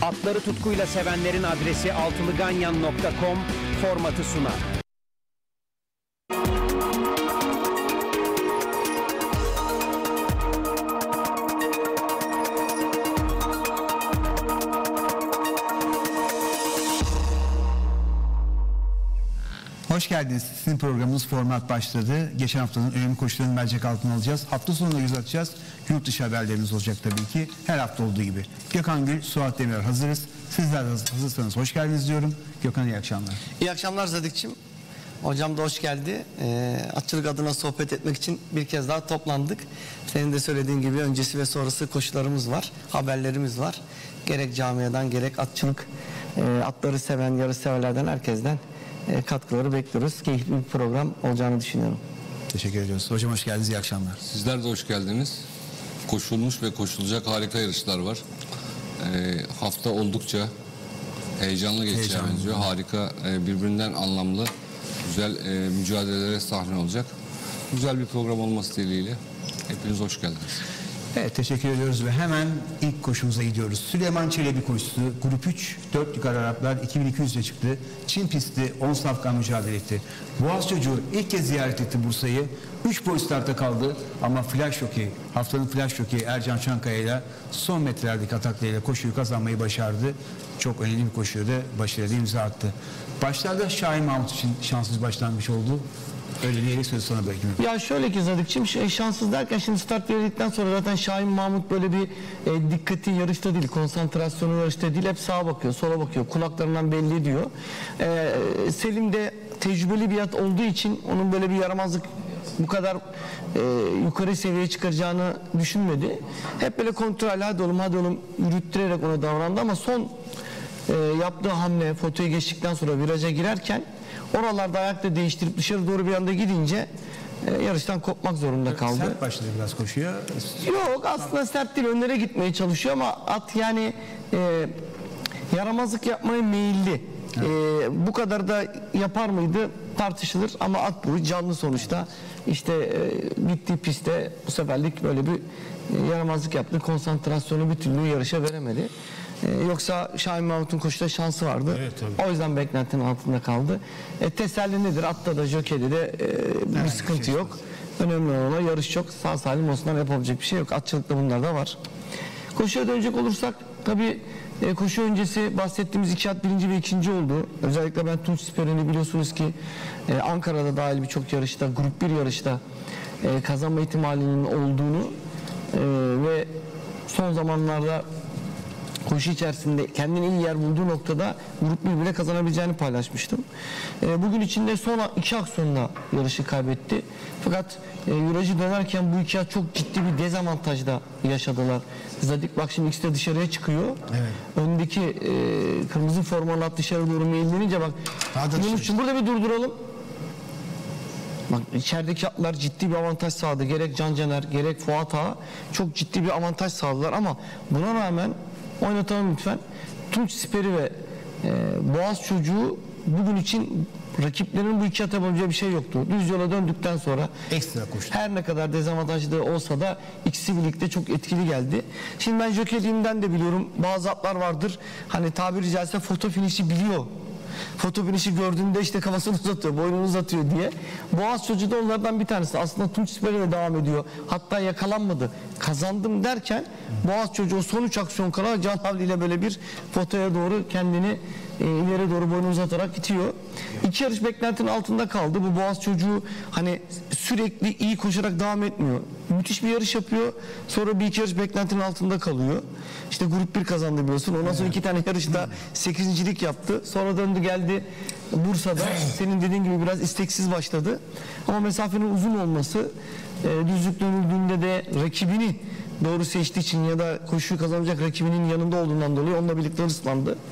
Atları tutkuyla sevenlerin adresi altılıganyan.com formatı sunar. Hoş geldiniz. Sizin programınız Format başladı. Geçen haftanın önemli koşularını mercek altına alacağız. Hafta sonuna göz atacağız. Yurt dışı haberlerimiz olacak tabii ki. Her hafta olduğu gibi. Gökhan Gül, Suat Demir hazırız. Sizler de hazırsanız hoş geldiniz diyorum. Gökhan iyi akşamlar. İyi akşamlar Zadik'ciğim. Hocam da hoş geldi. Atçılık adına sohbet etmek için bir kez daha toplandık. Senin de söylediğin gibi öncesi ve sonrası koşularımız var. Haberlerimiz var. Gerek camiadan gerek atçılık, atları seven, yarış severlerden herkesten katkıları bekliyoruz. Keyifli bir program olacağını düşünüyorum. Teşekkür ediyoruz. Hocam hoş geldiniz. İyi akşamlar. Sizler de hoş geldiniz. Koşulmuş ve koşulacak harika yarışlar var. Hafta oldukça heyecanlı geçeceğe benziyor. Harika, birbirinden anlamlı, güzel mücadelelere sahne olacak. Güzel bir program olması dileğiyle. Hepiniz hoş geldiniz. Evet, teşekkür ediyoruz ve hemen ilk koşumuza gidiyoruz. Süleyman Çelebi koşusu Grup 3 4'lük Araplar 2200'e çıktı. Çin pisti 10 safkan mücadele etti. Boğaz çocuğu ilk kez ziyaret etti Bursa'yı. 3 boy startta kaldı ama flash jockey, haftanın flash jockey Ercan Çankaya ile son metrelerdeki ataklarıyla koşuyu kazanmayı başardı. Çok önemli bir koşuydu. Başarılı imza attı. Başlarda Şahin Mahmut için şanssız başlangıç oldu. Öyle diyerek sözü sana bırakayım. Ya şöyle ki Zadik'ciğim, şanssız derken şimdi start verdikten sonra zaten Şahin Mahmut böyle bir dikkati yarışta değil, konsantrasyonu yarışta değil, hep sağa bakıyor, sola bakıyor, kulaklarından belli ediyor. Selim de tecrübeli bir at olduğu için onun böyle bir yaramazlık bu kadar yukarı seviyeye çıkaracağını düşünmedi. Hep böyle kontrol, hadi oğlum yürüttürerek ona davrandı ama son yaptığı hamle fotoyu geçtikten sonra viraja girerken oralarda ayakta değiştirip dışarı doğru bir anda gidince yarıştan kopmak zorunda kaldı. Sert başladı biraz koşuya. Yok, aslında sert değil, önlere gitmeye çalışıyor ama at yani yaramazlık yapmaya meyilli. Bu kadar da yapar mıydı tartışılır ama at bu canlı sonuçta. İşte gittiği pistte bu seferlik böyle bir yaramazlık yaptı, konsantrasyonu bir türlü yarışa veremedi. Yoksa Şahin Mahmut'un koşuda şansı vardı. Evet, o yüzden beklentinin altında kaldı. Teselli nedir? Atta da jokeyde de bir sıkıntı yok. Önemli olan yarış çok. Sağ salim olsunlar, yapabilecek bir şey yok. Atçılıkta bunlar da var. Koşuya dönecek olursak tabii koşu öncesi bahsettiğimiz iki at birinci ve ikinci oldu. Özellikle ben Tunç Siperi'ni biliyorsunuz ki Ankara'da dahil birçok yarışta, grup 1 yarışta kazanma ihtimalinin olduğunu ve son zamanlarda koşu içerisinde kendine iyi yer bulduğu noktada grup 1 bile kazanabileceğini paylaşmıştım. Bugün içinde son iki aksiyonla yarışı kaybetti. Fakat virajı dönerken bu iki at çok ciddi bir dezavantajda yaşadılar. Zadik bak şimdi ikisi de dışarıya çıkıyor. Evet. Öndeki kırmızı formalı at dışarı doğru meyillenince bak. Yunus'cum burada bir durduralım. Bak içerideki atlar ciddi bir avantaj sağladı. Gerek Can Caner gerek Fuat Ağa çok ciddi bir avantaj sağladılar ama buna rağmen oynatalım lütfen. Tunç Siperi ve Boğaz çocuğu bugün için rakiplerinin bu iki at yapabileceği bir şey yoktu. Düz yola döndükten sonra ekstra koştu. Her ne kadar dezavantajlı olsa da ikisi birlikte çok etkili geldi. Şimdi ben jokeyliğimden de biliyorum. Bazı atlar vardır. Hani tabiri caizse foto finişi biliyor. Foto finişi gördüğünde işte kafasını uzatıyor, boynunu uzatıyor diye. Boğaz çocuğu da onlardan bir tanesi. Aslında Tunç Siperi'yle devam ediyor. Hatta yakalanmadı. Kazandım derken Boğaz çocuğu son 3 aksiyon kala Can Havli ile böyle bir fotoya doğru kendini ileri doğru boynu uzatarak itiyor. İki yarış beklentinin altında kaldı. Bu Boğaz çocuğu hani sürekli iyi koşarak devam etmiyor. Müthiş bir yarış yapıyor. Sonra bir iki yarış beklentinin altında kalıyor. İşte grup 1 kazandı biliyorsun. Ondan sonra iki tane yarışta 8.'lik yaptı. Sonra döndü geldi Bursa'da. Senin dediğin gibi biraz isteksiz başladı. Ama mesafenin uzun olması, düzlük dönüldüğünde de rakibini doğru seçtiği için ya da koşuyu kazanacak rakibinin yanında olduğundan dolayı onunla birlikte hırslandı.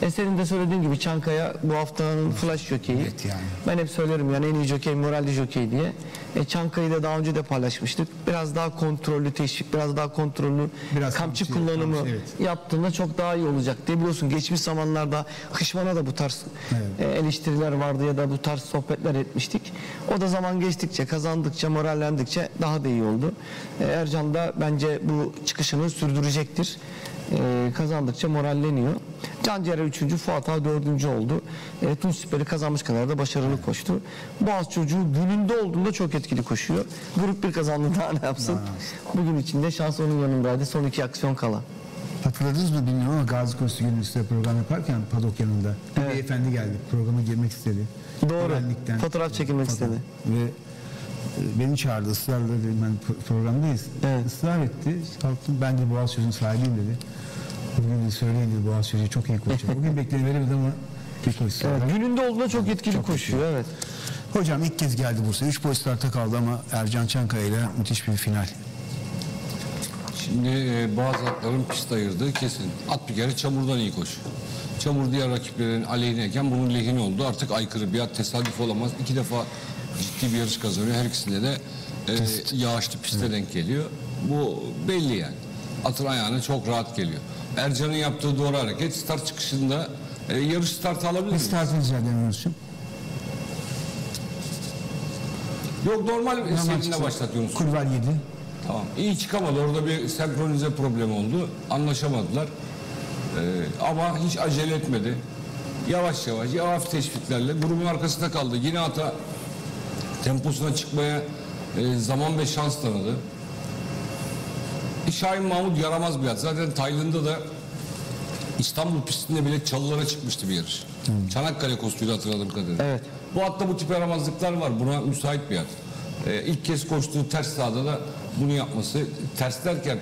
Senin de söylediğin gibi Çankaya bu haftanın flash jokeyi. Evet yani. Ben hep söylerim yani en iyi jokey moralli jokey diye. Çankaya'yı da daha önce de paylaşmıştık. Biraz daha kontrollü teşvik, biraz daha kontrollü Biraz kamçı kamçı, kullanımı evet. yaptığında çok daha iyi olacak diye biliyorsun. Geçmiş zamanlarda Hışman'a da bu tarz eleştiriler vardı ya da bu tarz sohbetler etmiştik. O da zaman geçtikçe, kazandıkça, morallendikçe daha da iyi oldu. Ercan da bence bu çıkışını sürdürecektir. Kazandıkça moralleniyor. Canciğer 3. Fuat Ağa 4. oldu. Tunç Siper'i kazanmış kadar da başarılı koştu. Boğaz çocuğu gününde olduğunda çok etkili koşuyor. Grup 1 kazandı, daha ne yapsın? Bugün içinde şans onun yanındaydı. Son 2 aksiyon kala. Hatırladınız mı bilmiyorum ama Gazi Kostu Gönüllüsü'yle program yaparken Padok yanında bir beyefendi geldi. Programa girmek istedi. Doğru. Güvenlikten, Fotoğraf çekilmek istedi. Ve beni çağırdı, ısrarla dedim ben programdayız. Evet. Israr etti. Kalktım, ben de Boğaz Çocuğu'nun sahibiyim dedi. Bugün de söyleyin dedi, Boğaz Çocuğu çok iyi koşuyor. Bugün bekleni veremedi ama bir koşu. Evet, gününde olduğunda çok etkili koşuyor. Evet. Hocam ilk kez geldi Bursa. 3 boy starta kaldı ama Ercan Çankaya ile müthiş bir final. Şimdi bazı atların pist ayırdığı kesin. At bir kere çamurdan iyi koşuyor. Çamur diğer rakiplerin aleyhineyken bunun lehine oldu. Artık aykırı bir at tesadüf olamaz. 2 defa ciddi bir yarış kazanıyor. Her ikisinde de yağışlı piste denk geliyor. Bu belli yani. Atın ayağına çok rahat geliyor. Ercan'ın yaptığı doğru hareket. Start çıkışında yarış startı alabilir Bir miyiz? startı rica ederim. Yok, normal seninle başlatıyorsunuz. Kulvar 7. Tamam. İyi çıkamadı. Orada bir senkronize problemi oldu. Anlaşamadılar. Ama hiç acele etmedi. Yavaş yavaş, yavaş teşviklerle grubun arkasında kaldı. Yine ata temposuna çıkmaya zaman ve şans tanıdı. Şahin Mahmut yaramaz bir at. Zaten Tayland'da da İstanbul pistinde bile çalılara çıkmıştı bir yarış. Çanakkale kostuyla hatırladığım kadarıyla. Evet. Bu atta bu tip yaramazlıklar var. Buna müsait bir at. İlk kez koştuğu ters sahada da bunu yapması. Ters derken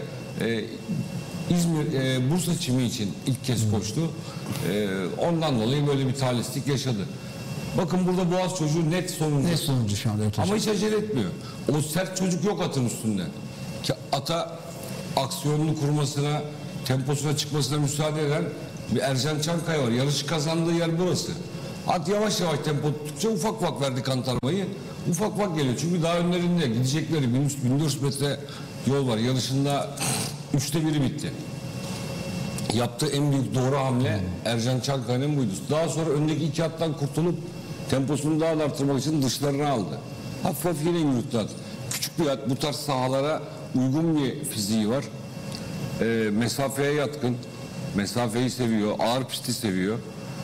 İzmir, Bursa çimi için ilk kez koştu. Ondan dolayı böyle bir talihsizlik yaşadı. Bakın burada Boğaz çocuğu net sonuncu. Ne sonucu şu anda? Ama hiç acele etmiyor. O sert çocuk yok atın üstünde. Ki ata aksiyonunu kurmasına, temposuna çıkmasına müsaade eden bir Ercan Çankaya var. Yarışı kazandığı yer burası. At yavaş yavaş tempo tuttukça ufak ufak verdi kantarmayı. Ufak ufak geliyor. Çünkü daha önlerinde gidecekleri 1400 metre yol var. Yarışında 1/3 bitti. Yaptığı en büyük doğru hamle Ercan Çankaya'nın buydu. Daha sonra öndeki 2 attan kurtulup temposunu daha da arttırmak için dışlarına aldı. Hafif hafif yine yürüttü at. Küçük bir at, bu tarz sahalara uygun bir fiziği var. Mesafeye yatkın. Mesafeyi seviyor. Ağır pisti seviyor.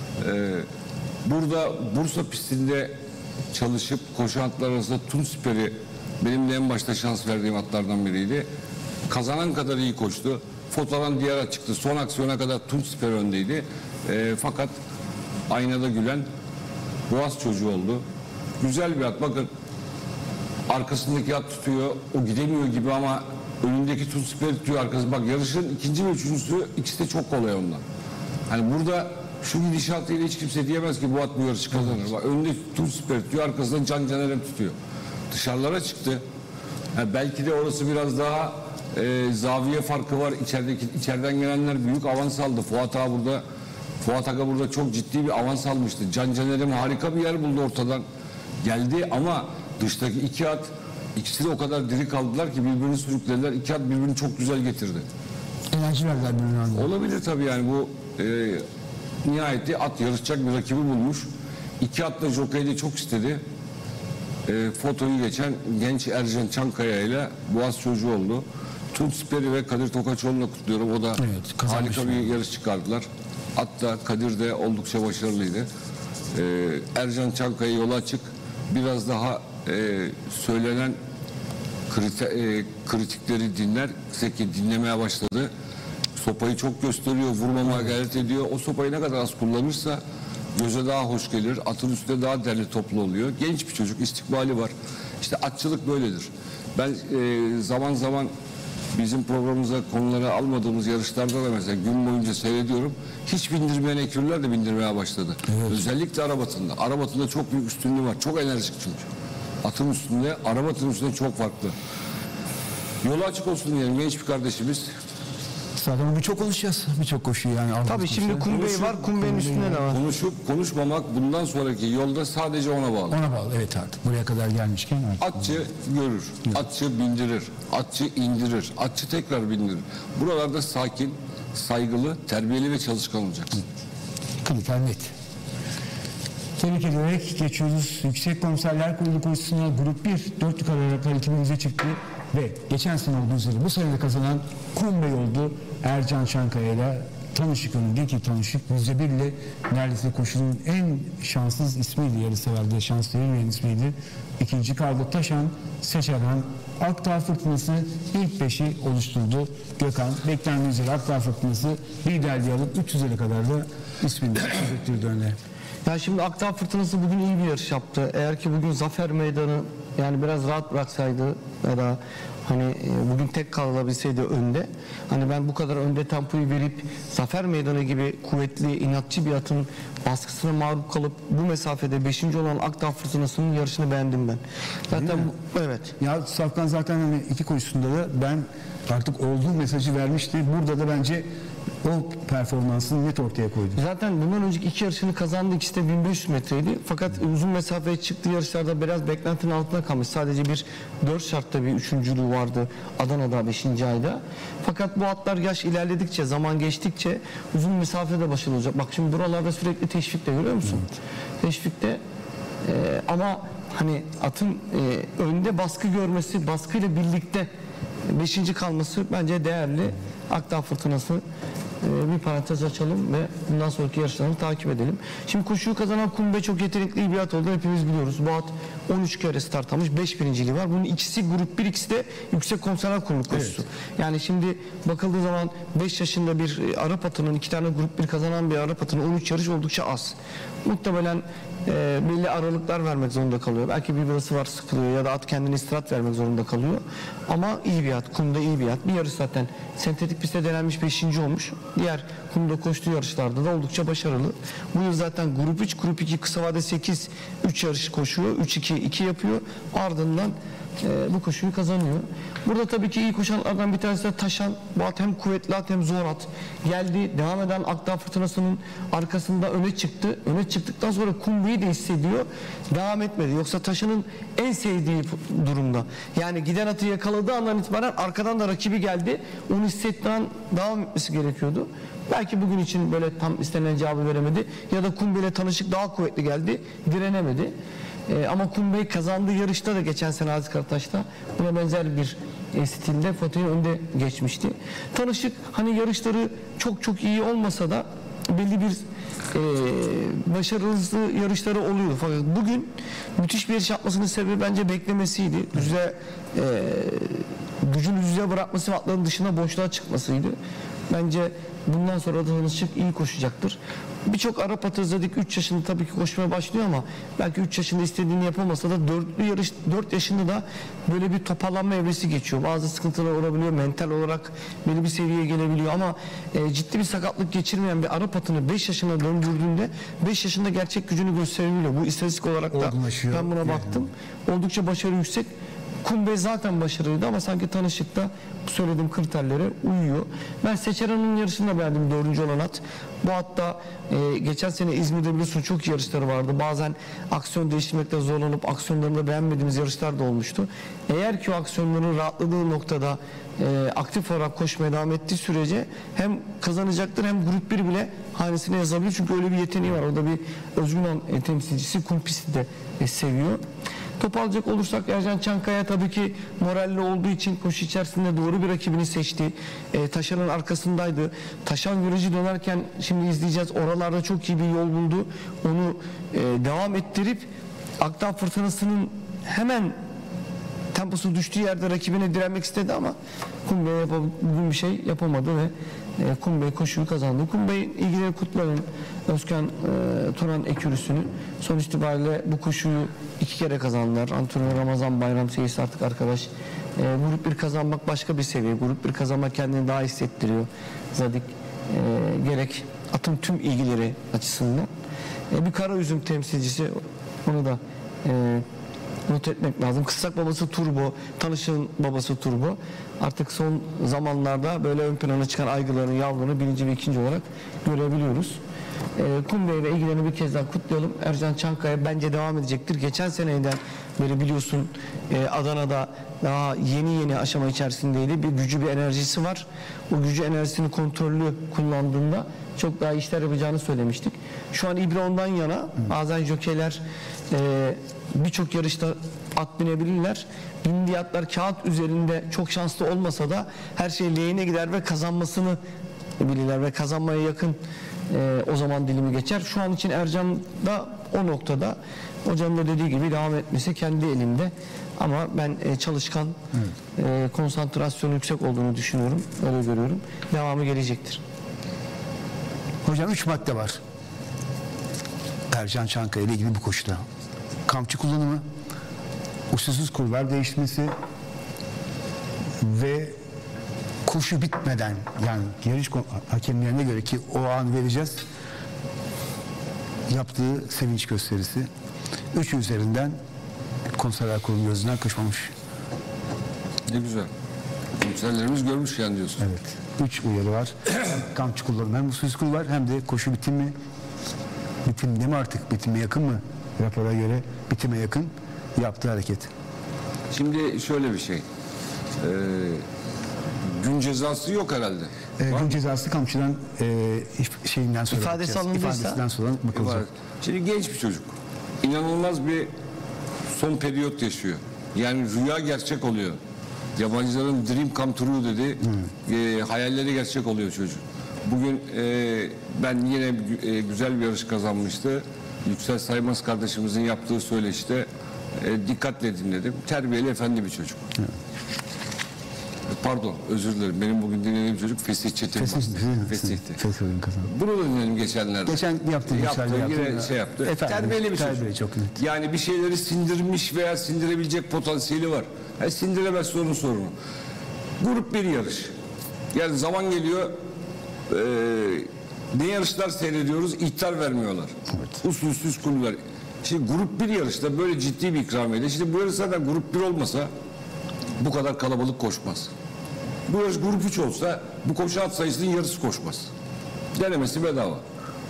Burada Bursa pistinde çalışıp koşan atlar arasında Tunç Siper'i benim de en başta şans verdiğim atlardan biriydi. Kazanan kadar iyi koştu. Fotoğrafın diğer at çıktı. Son aksiyona kadar Tunç Siper öndeydi. Fakat aynada gülen Boğaz çocuğu oldu. Güzel bir at. Bakın arkasındaki at tutuyor. O gidemiyor gibi ama önündeki Tunç Siper tutuyor arkası. Bak yarışın ikinci ve üçüncüsü ikisi de çok kolay ondan. Hani burada şu gidişatıyla hiç kimse diyemez ki bu at bu yarışı kazanır. Bak önünde Tunç Siper tutuyor, arkasından Can Caner'im tutuyor. Dışarılara çıktı. Yani belki de orası biraz daha zaviye farkı var. İçeriden gelenler büyük avans aldı. Fuat Aga burada çok ciddi bir avans almıştı. Can Caner'im harika bir yer buldu ortadan. Geldi ama dıştaki 2 at ikisi de o kadar diri kaldılar ki birbirini sürüklediler. 2 at birbirini çok güzel getirdi. Enerji verdiler birbirine. Olabilir tabii yani bu nihayetinde at yarışacak bir rakibi bulmuş. 2 at da jokeyde çok istedi. Fotoyu geçen genç Ercan Çankaya ile Boğaz çocuğu oldu. Tunç Siper'i ve Kadir Tokaçoğlu'nu kutluyorum. O da harika bir yarış çıkardılar. Hatta Kadir de oldukça başarılıydı. Ercan Çankaya yola açık. Biraz daha söylenen kritikleri dinlemeye başladı. Sopayı çok gösteriyor, vurmamaya gayret ediyor. O sopayı ne kadar az kullanırsa göze daha hoş gelir. Atın üstünde daha derli toplu oluyor. Genç bir çocuk, istikbali var. İşte atçılık böyledir. Ben zaman zaman bizim programımıza konuları almadığımız yarışlarda da mesela gün boyunca seyrediyorum. Hiç bindirmeyen ekürler de bindirmeye başladı. Evet. Özellikle Arabat'ında. Arabat'ında çok büyük üstünlüğü var. Çok enerjik çünkü. Atın üstünde, Arabat'ın üstünde çok farklı. Yolu açık olsun diyelim genç bir kardeşimiz. Zaten birçok konuşacağız. Birçok koşuyu yani. Tabii şimdi Kumbey var, Kumbey'in üstünde ne var? Konuşup konuşmamak bundan sonraki yolda sadece ona bağlı. Ona bağlı, evet, artık buraya kadar gelmişken artık. Atçı görür, atçı bindirir, atçı indirir, atçı tekrar bindirir. Buralarda sakin, saygılı, terbiyeli ve çalışkan olacaksın. Kriter net. Tebrik ederek geçiyoruz. Yüksek Komiserler Kurulu koşusuna grup 1 4 yukarı Araplar 2000'e çıktı ve geçen sene olduğu üzere bu sene de kazanan Kumbey oldu. Ercan Çankaya ile tanışık önünde ki tanışık %1 ile neredeyse koşunun en şanssız ismiydi. Yarışsever'de şans verilmeyen ismiydi. İkinci kaldı Taşan, Seçerhan, Akdağ Fırtınası ilk 5'i oluşturdu. Gökhan beklendiği üzere Akdağ Fırtınası liderliği alıp 300'e kadar da ismini sürdürdü önüne. Ya şimdi Akdağ Fırtınası bugün iyi bir yarış yaptı. Eğer ki bugün Zafer Meydanı yani biraz rahat bıraksaydı ya da hani bugün tek kalabilseydi önde, hani ben bu kadar önde tempoyu verip Zafer Meydanı gibi kuvvetli, inatçı bir atın baskısına mağlup kalıp bu mesafede 5. olan Akdağ Fırtınası'nın yarışını beğendim ben. Zaten evet. Ya Safkan zaten hani iki koşusunda da ben artık olduğu mesajı vermişti. Burada da bence o performansını net ortaya koydu. Zaten bundan önceki iki yarışını kazandı. İkisi de 1500 metreydi. Fakat uzun mesafeye çıktığı yarışlarda biraz beklentinin altında kalmış. Sadece bir 4 şartta bir üçüncülüğü vardı Adana'da 5. ayda. Fakat bu atlar yaş ilerledikçe, zaman geçtikçe uzun mesafede başarılı olacak. Bak şimdi buralarda sürekli teşvikte, görüyor musun? Evet. Teşvikte ama hani atın önde baskı görmesi, baskıyla birlikte 5. kalması bence değerli. Akdağ Fırtınası bir parantez açalım ve bundan sonraki yarışlarını takip edelim. Şimdi koşuyu kazanan Kumbey çok yetenekli bir at oldu. Hepimiz biliyoruz. Bu at 13 kere start almış. 5 birinciliği var. Bunun ikisi grup 1, ikisi de Yüksek Komiserler Kurulu koşusu. Evet. Yani şimdi bakıldığı zaman 5 yaşında bir Arap atının, 2 tane grup 1 kazanan bir Arap atının 13 yarış oldukça az. Muhtemelen belli aralıklar vermek zorunda kalıyor. Belki bir burası var, sıkılıyor ya da at kendine istirahat vermek zorunda kalıyor. Ama iyi bir at. Kumda iyi bir at. Bir yarış zaten sentetik pistte denenmiş 5. olmuş. Diğer kumda koştuğu yarışlarda da oldukça başarılı. Bu yıl zaten grup 3, grup 2 kısa vade 8, 3 yarış koşuyor. 3-2-2 yapıyor. Ardından bu koşuyu kazanıyor. Burada tabii ki iyi koşanlardan bir tanesi de Taşan. Bu at hem kuvvetli at hem zor at. Geldi, devam eden Akdağ Fırtınası'nın arkasında öne çıktı. Öne çıktıktan sonra Kumbey'i de hissediyor. Devam etmedi. Yoksa Taşan'ın en sevdiği durumda. Yani giden atı yakaladığı andan itibaren arkadan da rakibi geldi. Onu hissettiği an devam etmesi gerekiyordu. Belki bugün için böyle tam istenilen cevabı veremedi. Ya da Kumbey'le tanışık daha kuvvetli geldi. Direnemedi. Ama Kumbey kazandığı yarışta da geçen sene Aziz Karataş'ta buna benzer bir stilde Fatih'in önde geçmişti. Tanışık hani yarışları çok iyi olmasa da belli bir başarılı yarışları oluyordu. Fakat bugün müthiş bir yarış yapmasının sebebi bence beklemesiydi. Gücünü düzeye bırakması ve atların dışına boşluğa çıkmasıydı. Bence bundan sonra da Tanışık iyi koşacaktır. Birçok Arap atı izledik. 3 yaşında tabii ki koşmaya başlıyor ama belki 3 yaşında istediğini yapamasa da 4 yaşında da böyle bir toparlanma evresi geçiyor. Bazı sıkıntılar olabiliyor. Mental olarak belli bir seviyeye gelebiliyor ama ciddi bir sakatlık geçirmeyen bir Arap atını 5 yaşına döndürdüğünde 5 yaşında gerçek gücünü gösterebiliyor. Bu istatistik olarak da ben buna baktım. Oldukça başarı yüksek. Kumbey zaten başarılıydı ama sanki Tanışık'ta bu söylediğim kriterlere uyuyor. Ben Seçeran'ın yarışını da beğendim, 4. olan at. Bu hatta geçen sene İzmir'de biliyorsun çok iyi yarışları vardı. Bazen aksiyon değiştirmekte zorlanıp aksiyonlarında beğenmediğimiz yarışlar da olmuştu. Eğer ki o aksiyonların rahatladığı noktada aktif olarak koşmaya devam ettiği sürece hem kazanacaktır hem grup 1 bile hanesine yazabilir. Çünkü öyle bir yeteneği var. Orada bir Özgün temsilcisi kum pisti de seviyor. Toparlayacak olursak Ercan Çankaya tabii ki moralli olduğu için koşu içerisinde doğru bir rakibini seçti. Taşan'ın arkasındaydı. Taşan virajı dönerken şimdi izleyeceğiz. Oralarda çok iyi bir yol buldu. Onu devam ettirip Akdağ Fırtınası'nın hemen temposu düştüğü yerde rakibine direnmek istedi ama Kumbey bugün bir şey yapamadı ve Kumbey koşuyu kazandı. Kumbey'in ilgileri kutlarım. Özkan Turan ekürüsünü. Sonuç itibariyle bu koşuyu 2 kere kazandılar. Antrenör Ramazan Bayram Seyis artık arkadaş. Grup 1 kazanmak başka bir seviye. Grup 1 kazanmak kendini daha hissettiriyor. Zadik gerek atın tüm ilgileri açısından. Bir Karaüzüm temsilcisi, onu da not etmek lazım. Kıssak babası Turbo, Tanış'ın babası Turbo. Artık son zamanlarda böyle ön plana çıkan aygırların yavrularını birinci ve ikinci olarak görebiliyoruz. Kumbey ve ilgilerini bir kez daha kutlayalım. Ercan Çankaya bence devam edecektir. Geçen seneden beri biliyorsun Adana'da daha yeni aşama içerisindeydi. Bir gücü, bir enerjisi var. O gücü, enerjisini kontrollü kullandığında çok daha işler yapacağını söylemiştik. Şu an İbre ondan yana. Bazen jokeyler birçok yarışta at binebilirler. Bindiği atlar kağıt üzerinde çok şanslı olmasa da her şey lehine gider ve kazanmasını bilirler ve kazanmaya yakın o zaman dilimi geçer. Şu an için Ercan da o noktada hocam da dediği gibi devam etmesi kendi elinde. Ama ben çalışkan, konsantrasyonu yüksek olduğunu düşünüyorum. Öyle görüyorum. Devamı gelecektir. Hocam 3 madde var. Ercan Çankaya ile ilgili bu koşuda. Kamçı kullanımı, usulsüz kulvar değiştirmesi ve koşu bitmeden, yani yarış hakemlerine göre ki o an vereceğiz, yaptığı sevinç gösterisi 3 üzerinden Konserler Kurulu gözünden kaçmamış. Ne güzel. Komiserlerimiz görmüş yani diyorsun. Evet. 3 uyarı var. Kamçı kullanımı, hem usulsüz kulvar hem de koşu bitimi. Bitimde mi artık? Bitime yakın mı? Rapora göre bitime yakın yaptığı hareket. Şimdi şöyle bir şey. Gün cezası yok herhalde. Gün cezası kamçıdan şeyinden sonra İfadesi bakacağız. alındıysa- İfadesinden sonra bakılacak. Şimdi genç bir çocuk. İnanılmaz bir son periyot yaşıyor. Yani rüya gerçek oluyor. Yabancıların dream come true dedi. Hayalleri gerçek oluyor çocuk. Bugün ben yine güzel bir yarış kazanmıştı. Yüksel Saymaz kardeşimizin yaptığı söyleşte dikkatle dinledim. Terbiyeli, efendi bir çocuk. Pardon, özür dilerim. Benim bugün dinlediğim çocuk Fesih Çetin. Fesih'ti. Bunu da dinledim geçenlerde. Geçen yaptığı yine şey yaptı. Terbiyeli bir çocuk. Çok net. Yani bir şeyleri sindirmiş veya sindirebilecek potansiyeli var. Sindiremezse onun sorunu. Grup bir yarış. Yani zaman geliyor, ne yarışlar seyrediyoruz, ihtar vermiyorlar. Evet. Usulsüz kulüpler. Şimdi grup bir yarışta böyle ciddi bir ikramiye. Şimdi bu yarış zaten grup bir olmasa bu kadar kalabalık koşmaz. Bu yarış grup 3 olsa bu koşu at sayısının yarısı koşmaz. Denemesi bedava.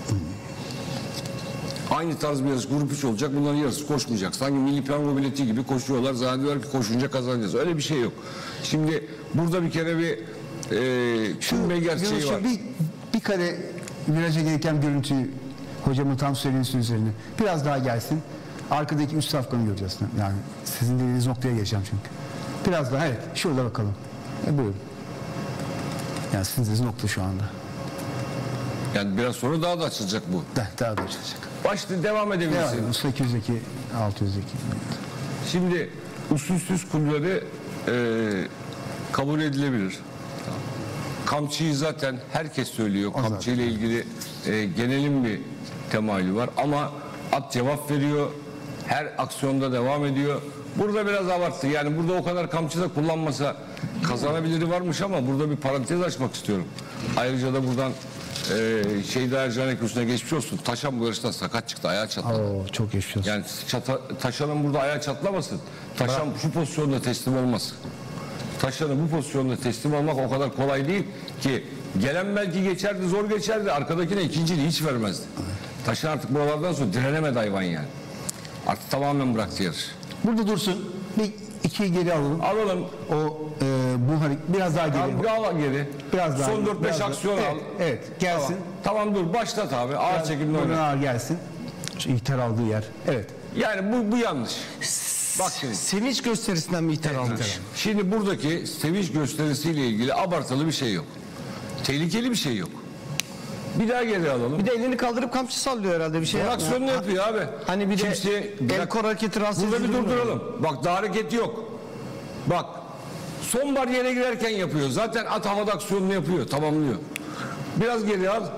Aynı tarz bir yarış grup 3 olacak, bunların yarısı koşmayacak. Sanki milli piyango bileti gibi koşuyorlar, zannediyorlar ki koşunca kazanacağız. Öyle bir şey yok. Şimdi burada bir kere bir düşünme gerçeği var. Bir kare viraja gelirken görüntüyü hocamın tam söylediğiniz üzerine biraz daha gelsin. Arkadaki üst safkanı göreceğiz. Yani sizin dediğiniz noktaya geçeceğim çünkü. Biraz daha, evet, şurada bakalım. Buyurun. Yani sizin dediğiniz nokta şu anda. Yani biraz sonra daha da açılacak bu. Daha da açılacak. Başta devam edebilirsin. 800'deki, 600'deki. Şimdi usulsüz kulüpleri kabul edilebilir. Kamçıyı zaten herkes söylüyor. Kamçı ile ilgili genelin bir temayülü var. Ama at cevap veriyor. Her aksiyonda devam ediyor. Burada biraz abarttı. Yani burada o kadar kamçı da kullanmasa kazanabiliri varmış ama burada bir parantez açmak istiyorum. Ayrıca da buradan Şeyda Ercan Eküsü'ne geçmiş olsun. Taşan bu yarıştan sakat çıktı. Ayağı çatladı. Çok geçmiş olsun. Yani Taşan'ın burada ayağı çatlamasın. Taşan şu pozisyonda teslim olmaz. Taşan'ın bu pozisyonda teslim olmak o kadar kolay değil ki. Gelen belki geçerdi, zor geçerdi. Arkadakine ikinciliği hiç vermezdi. Taşan artık buralardan sonra direnemedi hayvan yani. Artık tamamen bıraktı yarış. Burada dursun. Bir iki geri alalım. Alalım. Bu hareket biraz daha geri. Al geri. Biraz daha. Son 4-5 aksiyon al. Evet, gelsin. Tamam dur başlat abi. Ağır çekimle oyna. Ağır gelsin. Şu ihtar aldığı yer. Evet. Yani bu yanlış. Bak şimdi. Sevinç gösterisinden mi ihtar almış? Şimdi buradaki sevinç gösterisiyle ilgili abartılı bir şey yok. Tehlikeli bir şey yok. Bir daha geri alalım. Bir de elini kaldırıp kamçı sallıyor herhalde bir şey. Aksiyonunu yapıyor abi. Hani bir de el kor hareketi rahatsız edici. Burada bir durduralım. Bak daha hareket yok. Bak son bariyere girerken yapıyor. Zaten at havada aksiyonunu yapıyor. Tamamlıyor. Biraz geri al.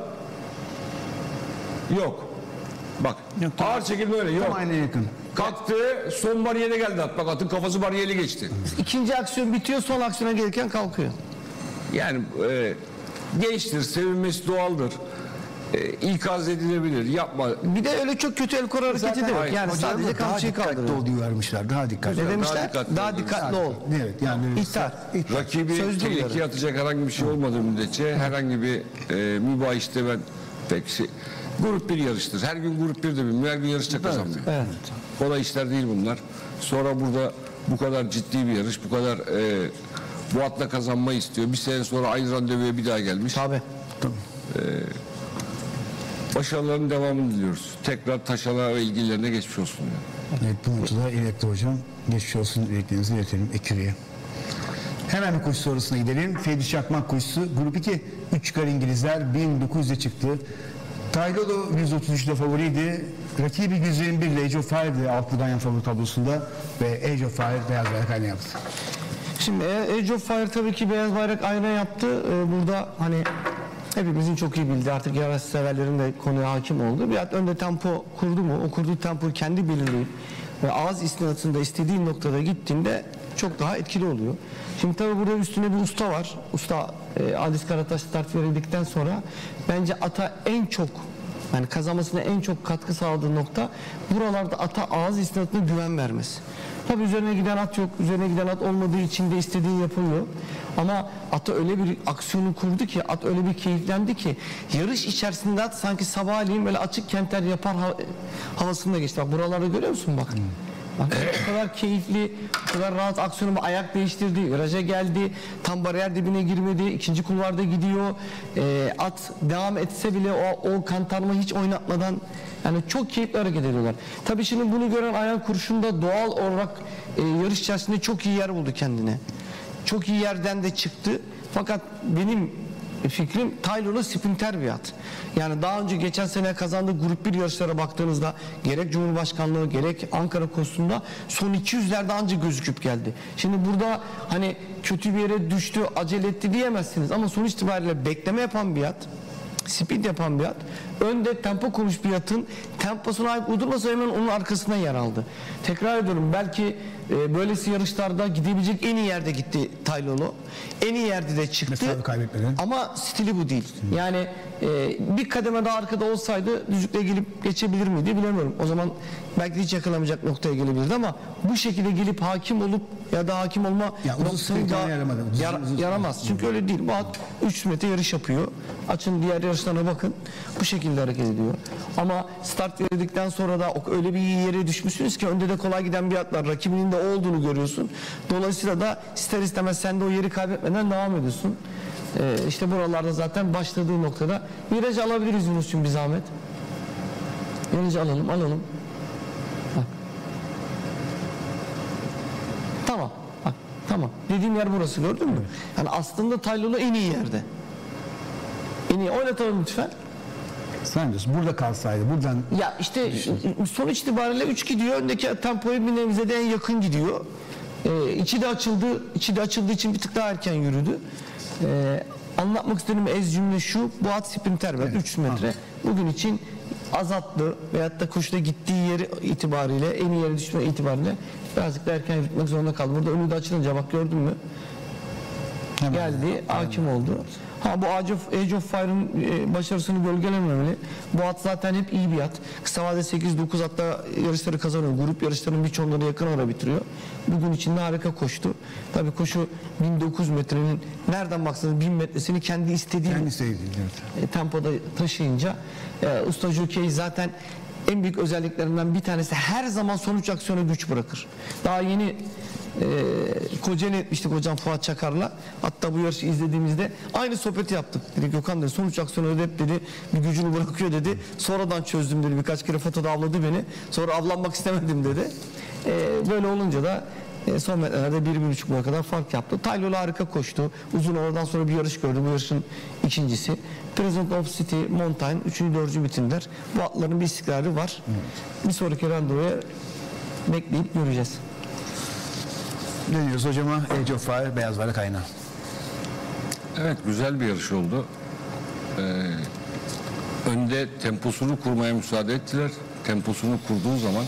Yok. Bak Yok, ağır çekimde öyle yok. Tam aynı yakın. Kalktı son bariyere geldi at. Bak atın kafası bariyeri geçti. İkinci aksiyon bitiyor, son aksiyona gelirken kalkıyor. Yani gençtir, sevinmesi doğaldır. ikaz edilebilir. Yapma. Bir de öyle çok kötü el kol hareketi de yok. Yani sadece daha kamçıyı dikkatli kaldırıyor. ol diye vermişler. Daha dikkatli. Ne demişler? dikkatli Daha ol dikkatli ol. Evet yani İhtar. Rakibi Sözlü tehlikeye uyarı. atacak herhangi bir şey olmadığı müddetçe herhangi bir mübaşişte ben grup bir yarıştır. Her gün grup bir de bilmiyor. Her gün yarışta kazanmıyor. Evet. Kolay işler değil bunlar. Sonra burada bu kadar ciddi bir yarış, bu kadar bu atla kazanmayı istiyor. Bir sene sonra aynı randevuya bir daha gelmiş. Tabii. Başarıların devamını diliyoruz. Tekrar Taşan'a ve ilgililerine geçmiş olsun. Yani. Evet, bu noktada iletti hocam. Geçmiş olsun dileklerinizi iletelim Ekürü'ye. Hemen bir koşu sonrasına gidelim. Fevzi Çakmak koşusu. Grup 2. 3 çıkar İngilizler. 1900'e çıktı. Taylolo 133'de favoriydi. Rakibi 121 ile Age of Fire'di altlı ganyan favori tablosunda ve Age of Fire beyaz bayrak ayna yaptı. Şimdi Age of Fire tabii ki beyaz bayrak ayna yaptı. Burada hani hepimizin çok iyi bildiği, artık yarış severlerin de konuya hakim olduğu. Bir önde tempo kurdu mu? O kurduğu tempoyu kendi belirleyip ve ağız istinatında istediği noktada gittiğinde çok daha etkili oluyor. Şimdi tabii burada üstüne bir usta var. Usta Adis Karataş start verildikten sonra bence ata en çok, yani kazanmasına en çok katkı sağladığı nokta buralarda ata ağız istinatına güven vermesi. Tabii üzerine giden at yok. Üzerine giden at olmadığı için de istediği yapılıyor. Ama ata öyle bir aksiyonu kurdu ki, at öyle bir keyiflendi ki yarış içerisinde at sanki sabahleyin böyle açık kentler yapar havasında geçti. Bak buralarda görüyor musun bak. Bak o kadar keyifli, o kadar rahat aksiyonu, ayak değiştirdi, viraja geldi, tam bariyer dibine girmedi, ikinci kulvarda gidiyor. At devam etse bile o kantarma hiç oynatmadan yani çok keyifli hareket ediyorlar. Tabii şimdi bunu gören Ayhan Kurşun da doğal olarak yarış içerisinde çok iyi yer buldu kendine. Çok iyi yerden de çıktı. Fakat benim fikrim Taylor'la sprinter bir at. Yani daha önce geçen sene kazandığı grup 1 yarışlara baktığınızda gerek Cumhurbaşkanlığı gerek Ankara Kostu'nda son 200'lerde anca gözüküp geldi. Şimdi burada hani kötü bir yere düştü, acele etti diyemezsiniz ama sonuç itibariyle bekleme yapan bir at, speed yapan bir at, önde tempo kurmuş bir atın temposuna ait uydurmasa hemen onun arkasına yer aldı. Tekrar ediyorum, belki böylesi yarışlarda gidebilecek en iyi yerde gitti Taylolo. En iyi yerde de çıktı. Ama stili bu değil. Yani bir kademe daha arkada olsaydı düzlükle gelip geçebilir miydi bilemiyorum. O zaman belki hiç yakalamayacak noktaya gelebilirdi ama bu şekilde gelip hakim olup ya da hakim olma noktasında yaramaz. Çünkü öyle değil. Bu at 300 metre yarış yapıyor. Açın diğer yarışlarına bakın. Bu şekilde hareket ediyor. Ama start verildikten sonra da öyle bir iyi yere düşmüşsünüz ki önde de kolay giden bir at var. Rakibinin de olduğunu görüyorsun. Dolayısıyla da ister istemez sen de o yeri kaybetmeden devam ediyorsun. İşte buralarda zaten başladığı noktada viraj alabiliriz Yunus'cum bir zahmet. Virajı alalım. Bak. Tamam. Bak, tamam. Dediğim yer burası, gördün mü? Yani aslında Taylor'la en iyi yerde. En iyi. Oynatalım lütfen. Sen diyorsun burada kalsaydı buradan. Ya işte sonuç itibariyle 3 gidiyor. Öndeki tempoya bir nebze de en yakın gidiyor. İçi de açıldı. İçi de açıldığı için bir tık daha erken yürüdü. Anlatmak istediğim ez cümle şu: bu at sprinter ve 300 metre. Bugün için azatlı veyahut da koşuda gittiği yeri itibariyle, en iyi yere düşme itibariyle birazcık da erken yürütmek zorunda kaldı. Burada önü de açılınca bak, gördün mü? Hemen. Geldi, hakim oldu. Bu Age of Fire'ın başarısını gölgelememeli. Bu at zaten hep iyi bir at. Kısa vadede 8-9 hatta yarışları kazanıyor. Grup yarışlarının birçoğunları yakın ara bitiriyor. Bugün içinde harika koştu. Tabii koşu 1900 metrenin nereden baksanız 1000 metresini kendi istediği tempoda taşıyınca usta jokey zaten en büyük özelliklerinden bir tanesi her zaman sonuç aksiyona güç bırakır. Daha yeni Kocaeli etmiştik hocam Fuat Çakar'la. Hatta bu yarışı izlediğimizde aynı sohbeti yaptık. Dedi Gökhan dedi, sonuç aksiyonu ödep dedi, bir gücünü bırakıyor dedi. Sonradan çözdüm dedi. Birkaç kere fotoda avladı beni. Sonra avlanmak istemedim dedi. Böyle olunca da son metrelerde 1-1,5 boya kadar fark yaptı. Taylor harika koştu. Uzun oradan sonra bir yarış gördü. Bu yarışın ikincisi. Present of City, Mountain 3. 4. bitimler. Bu atların bir istikrarı var. Bir sonraki randevuya bekleyip göreceğiz. Dönüyoruz hocama. Age of Fire beyaz bayrak ayna. Evet, güzel bir yarış oldu. Önde temposunu kurmaya müsaade ettiler. Temposunu kurduğu zaman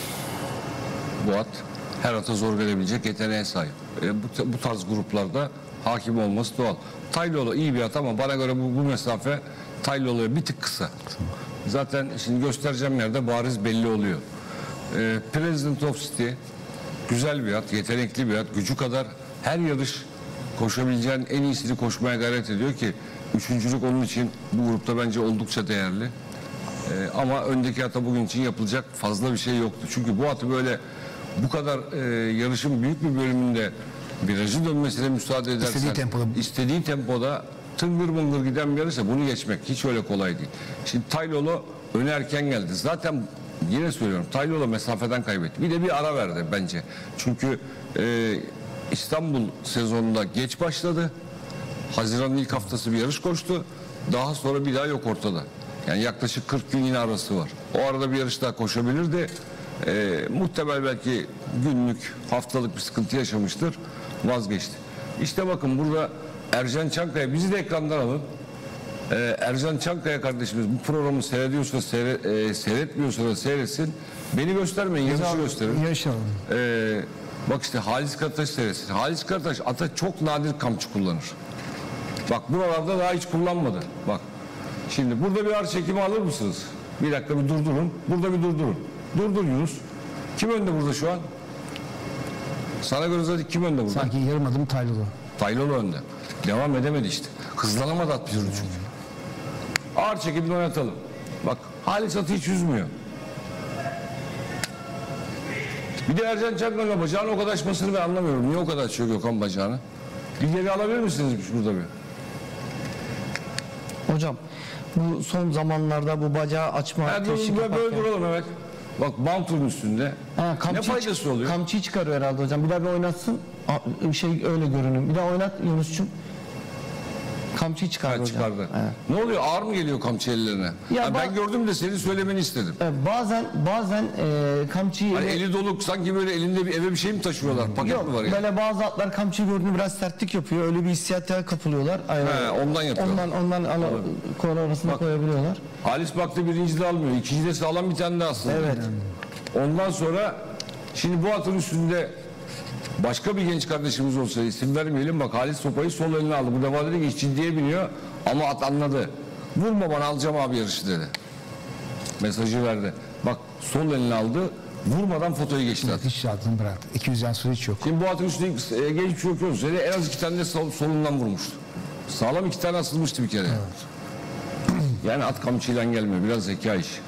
bu at her ata zor gelebilecek yeteneğe sahip. Bu tarz gruplarda hakim olması doğal. Tayloğlu iyi bir at ama bana göre bu mesafe Tayloğlu'ya bir tık kısa. Zaten şimdi göstereceğim yerde bariz belli oluyor. President of City güzel bir at, yetenekli bir at. Gücü kadar her yarış koşabileceğin en iyisini koşmaya gayret ediyor ki üçüncülük onun için bu grupta bence oldukça değerli. Ama öndeki ata bugün için yapılacak fazla bir şey yoktu. Çünkü bu atı böyle bu kadar yarışın büyük bir bölümünde virajı dönmesine müsaade edersen istediği tempoda tıngır mıngır giden bir yarışsa bunu geçmek hiç öyle kolay değil. Şimdi Tayloğlu öne erken geldi. Zaten yine söylüyorum Tayloğlu mesafeden kaybetti. Bir de bir ara verdi bence. Çünkü İstanbul sezonunda geç başladı. Haziran'ın ilk haftası bir yarış koştu. Daha sonra bir daha yok ortada. Yani yaklaşık 40 gün yine arası var. O arada bir yarış daha koşabilirdi. Muhtemel belki günlük, haftalık bir sıkıntı yaşamıştır. Vazgeçti. İşte bakın burada Ercan Çankaya, bizi de ekrandan alın. Ercan Çankaya kardeşimiz bu programı seyrediyorsa seyretmiyorsa da seyretsin. Beni göstermeyin, yarışı gösterin. Yaşayalım. Bak işte Halis Karataş seyretsin. Halis Karataş ata çok nadir kamçı kullanır. Bak buralarda daha hiç kullanmadı. Bak şimdi burada bir ağır çekimi alır mısınız? Bir dakika bir durdurun. Burada bir durdurun. Durdur Yunus. Kim önde burada şu an? Sana göre zaten kim önde burada? Sanki yarım adım Tayloğlu. Tayloğlu önde. Devam edemedi işte. Hızlanamadı at bir türlü çünkü. Ağır çekimde oynatalım. Bak Halis atı hiç üzmüyor. Bir de Ercan Çankaya'nın bacağını o kadar açmasını ben anlamıyorum. Niye o kadar açıyor Gökhan bacağını? Bir geri alabilir misiniz burada bir? Hocam bu son zamanlarda bu bacağı açma teşvik Böyle yaparken... duralım evet. Bak bantun üstünde. Ne faydası oluyor? Kamçıyı çıkarıyor herhalde hocam. Bir daha bir oynatsın. Şey öyle görünüyor. Bir daha oynat Yunus'cum. Kamçıyı çıkardı hocam. Çıkardı. Evet. Ne oluyor? Ağır mı geliyor kamçı ellerine? Ben gördüm de senin söylemeni istedim. Bazen kamçıyı... Hani eli dolu sanki böyle elinde eve bir şey mi taşıyorlar? Paket mi var ya? Böyle bazı atlar kamçıyı gördüğünde biraz sertlik yapıyor. Öyle bir hissiyata kapılıyorlar. Ondan yapıyor. Ondan konu arasına koyabiliyorlar. Halis baktı birinci de almıyor. İkinci de sağlam bir tane de aslında. Evet. Ondan sonra şimdi bu atın üstünde başka bir genç kardeşimiz olsa isim vermeyelim. Bak Halis sopayı sol eline aldı. Bu defa dedi ki hiç ciddiye biniyor. Ama at anladı. Vurma bana alacağım abi yarışı dedi. Mesajı verdi. Bak sol eline aldı. Vurmadan fotoyu geçti at. Hiç şartını bıraktı. 200 yan sonra hiç yok. Şimdi bu atın üstünde genç bir şey okuyoruz. En az 2 tane de solundan vurmuştu. Sağlam 2 tane asılmıştı bir kere. Evet. Yani at kamçıyla gelmiyor. Biraz zeka işi.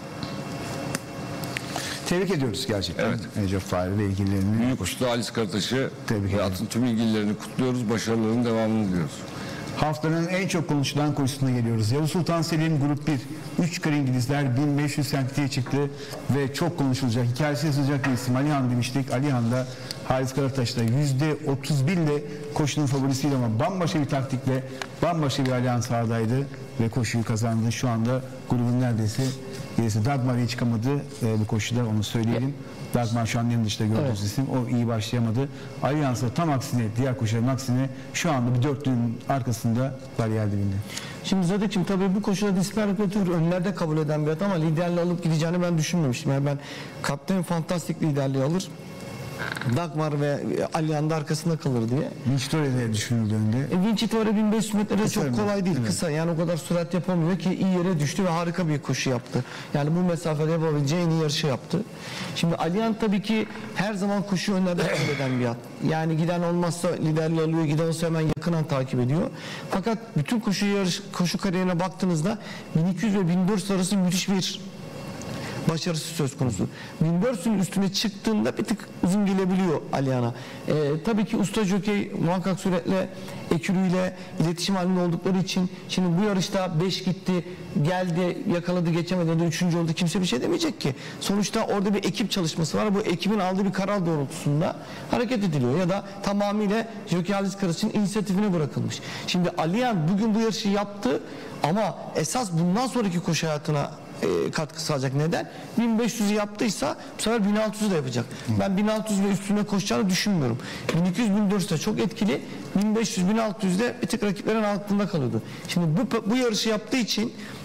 Tebrik ediyoruz gerçekten. Evet. Recep Fahri ve ilgililerini. Büyük uçlu Halis Karataş'ı ve atın tüm ilgililerini kutluyoruz. Başarılarının devamını diliyoruz. Haftanın en çok konuşulan koşusuna geliyoruz. Yavuz Sultan Selim Grup 1. 3 kare İngilizler 1500 sentiye çıktı ve çok konuşulacak. Hikayesi yazılacak bir isim Alihan demiştik. Alihan da Halis Karataş'ta %31 ile koşunun favorisiydi ama bambaşka bir taktikle bambaşka bir Alihan sahadaydı ve koşuyu kazandı. Şu anda grubun neredeyse gerisi Dagmar'a çıkamadı bu koşuda, onu söyleyelim. Dagmar şu an en dışta gördüğünüz isim. O iyi başlayamadı. Allianz'da tam aksine, diğer koşuların aksine şu anda bir dörtlüğün arkasında bariyer dibinde. Şimdi Zadek'cim tabii bu koşuda dispergatör önlerde kabul eden bir at ama liderliği alıp gideceğini ben düşünmemiştim. Yani ben Kaptan Fantastik liderliği alır. Dagmar ve Allianz'da arkasında kalır diye. Vincitore'de düşünüldü önde. Vincitore 1500 metrede çok kolay değil. Evet. Kısa, yani o kadar sürat yapamıyor ki iyi yere düştü ve harika bir koşu yaptı. Yani bu mesafede yapabileceği en iyi yarışı yaptı. Şimdi Allianz tabii ki her zaman koşu önlerde takip eden bir at. Yani giden olmazsa liderliği alıyor, giden olsa hemen yakından takip ediyor. Fakat bütün koşu kariyerine baktığınızda 1200 ve 1400 arası müthiş bir başarısı söz konusu. 1400'ün üstüne çıktığında bir tık uzun gelebiliyor Aliyan'a. Tabii ki usta jokey muhakkak suretle ekürüyle iletişim halinde oldukları için şimdi bu yarışta 5 gitti, geldi, yakaladı, geçemedi ya da 3. oldu, kimse bir şey demeyecek ki. Sonuçta orada bir ekip çalışması var. Bu ekibin aldığı bir karar doğrultusunda hareket ediliyor ya da tamamıyla Jockey Halis Karataş'ın inisiyatifine bırakılmış. Şimdi Aliyan bugün bu yarışı yaptı ama esas bundan sonraki koşu hayatına katkı sağlayacak. Neden? 1500'ü yaptıysa bu sefer 1600'ü de yapacak. Ben 1600 ve üstüne koşacağını düşünmüyorum. 1200-1400 de çok etkili. 1500-1600'de bir tık rakiplerin altında kalıyordu. Şimdi bu yarışı yaptığı için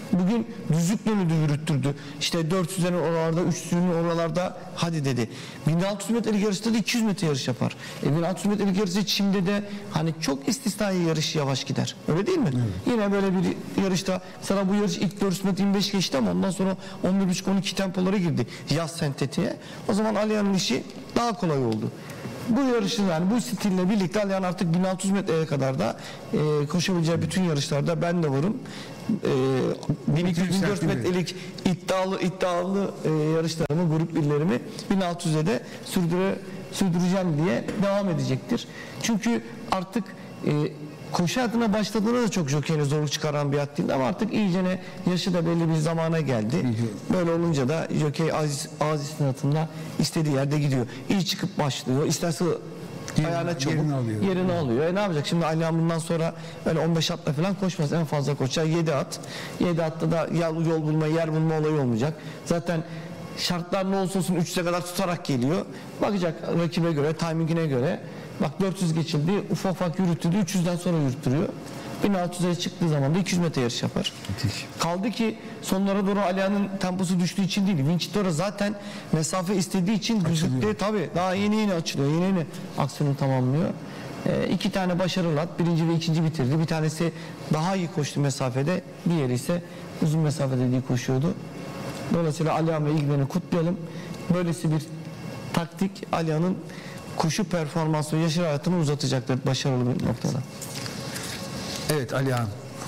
Bugün düzlük dönüdü, yürüttürdü. İşte 400'lerin oralarda, 300'lerin oralarda hadi dedi. 1600 metrelik yarışta da 200 metre yarış yapar. 1600 metrelik yarışta Çim'de de hani çok istisnai yarış yavaş gider. Öyle değil mi? Yine böyle bir yarışta mesela bu yarış ilk 400 metre 25 geçti ama ondan sonra 11.5-12 tempolara girdi. Yaz sentetiğe. O zaman Aliyan'ın işi daha kolay oldu. Bu yarışın yani bu stille birlikte Aliyan artık 1600 metreye kadar da koşabileceği bütün yarışlarda ben de varım. 1200-1400 metrelik iddialı yarışlarımı, grup birlerimi 1600'e de sürdüreceğim diye devam edecektir. Çünkü artık koşu hayatına başladığında da çok jockey'ine zorluk çıkaran bir at değil ama artık iyicene yaşı da belli bir zamana geldi. Böyle olunca da jockey ağız istinatında istediği yerde gidiyor. İyi çıkıp başlıyor. İsterse ayağına çabuk yerini alıyor. Ne yapacak? Şimdi Aliyan bundan sonra öyle 15 atla falan koşmaz. En fazla koşar 7 at. 7 atta da yol bulma, yer bulma olayı olmayacak. Zaten şartlar ne olsa olsun 3'e kadar tutarak geliyor. Bakacak rakibe göre, timingine göre. Bak 400 geçildi, ufak yürütüldü, 300'den sonra yürütürüyor. 1600'e çıktığı zaman da 200 metre yarış yapar. Müthiş. Kaldı ki sonlara doğru Aliyan'ın temposu düştüğü için değil. Vincitora zaten mesafe istediği için düzlükte tabii daha yeni açılıyor. Yeni aksiyonu tamamlıyor. 2 tane başarılı at. Birinci ve ikinci bitirdi. Bir tanesi daha iyi koştu mesafede. Diğeri ise uzun mesafede değil koşuyordu. Dolayısıyla Aliyan ve ilgilerini kutlayalım. Böylesi bir taktik Aliyan'ın koşu performansı ve yaş hayatını uzatacaktır başarılı bir noktada. Evet Alihan.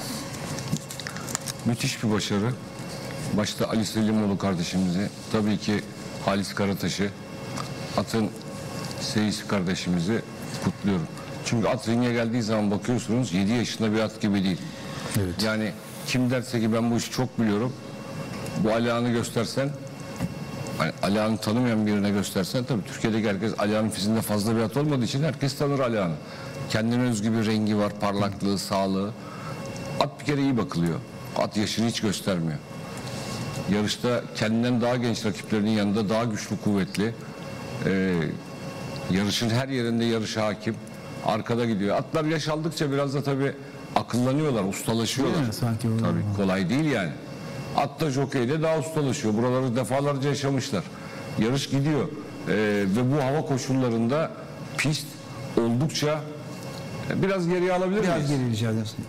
Müthiş bir başarı. Başta Ali Selimoğlu kardeşimizi, tabii ki Halis Karataş'ı, atın Seyis kardeşimizi kutluyorum. Çünkü at ringe geldiği zaman bakıyorsunuz 7 yaşında bir at gibi değil. Evet. Yani kim derse ki ben bu işi çok biliyorum, bu Alihan'ı göstersen, hani Alihan'ı tanımayan birine göstersen, tabii Türkiye'deki herkes Alihan'ın fizinde fazla bir at olmadığı için herkes tanır Alihan'ı. Kendine özgü bir rengi var, parlaklığı, sağlığı. At bir kere iyi bakılıyor. At yaşını hiç göstermiyor. Yarışta kendinden daha genç rakiplerinin yanında daha güçlü, kuvvetli. Yarışın her yerinde yarışa hakim. Arkada gidiyor. Atlar yaş aldıkça biraz da tabii akıllanıyorlar, ustalaşıyorlar. Tabii kolay değil yani. At da jockey'de daha ustalaşıyor. Buraları defalarca yaşamışlar. Yarış gidiyor. Ve bu hava koşullarında pist oldukça biraz geriye alabilir miyiz? Biraz geriye rica edersiniz.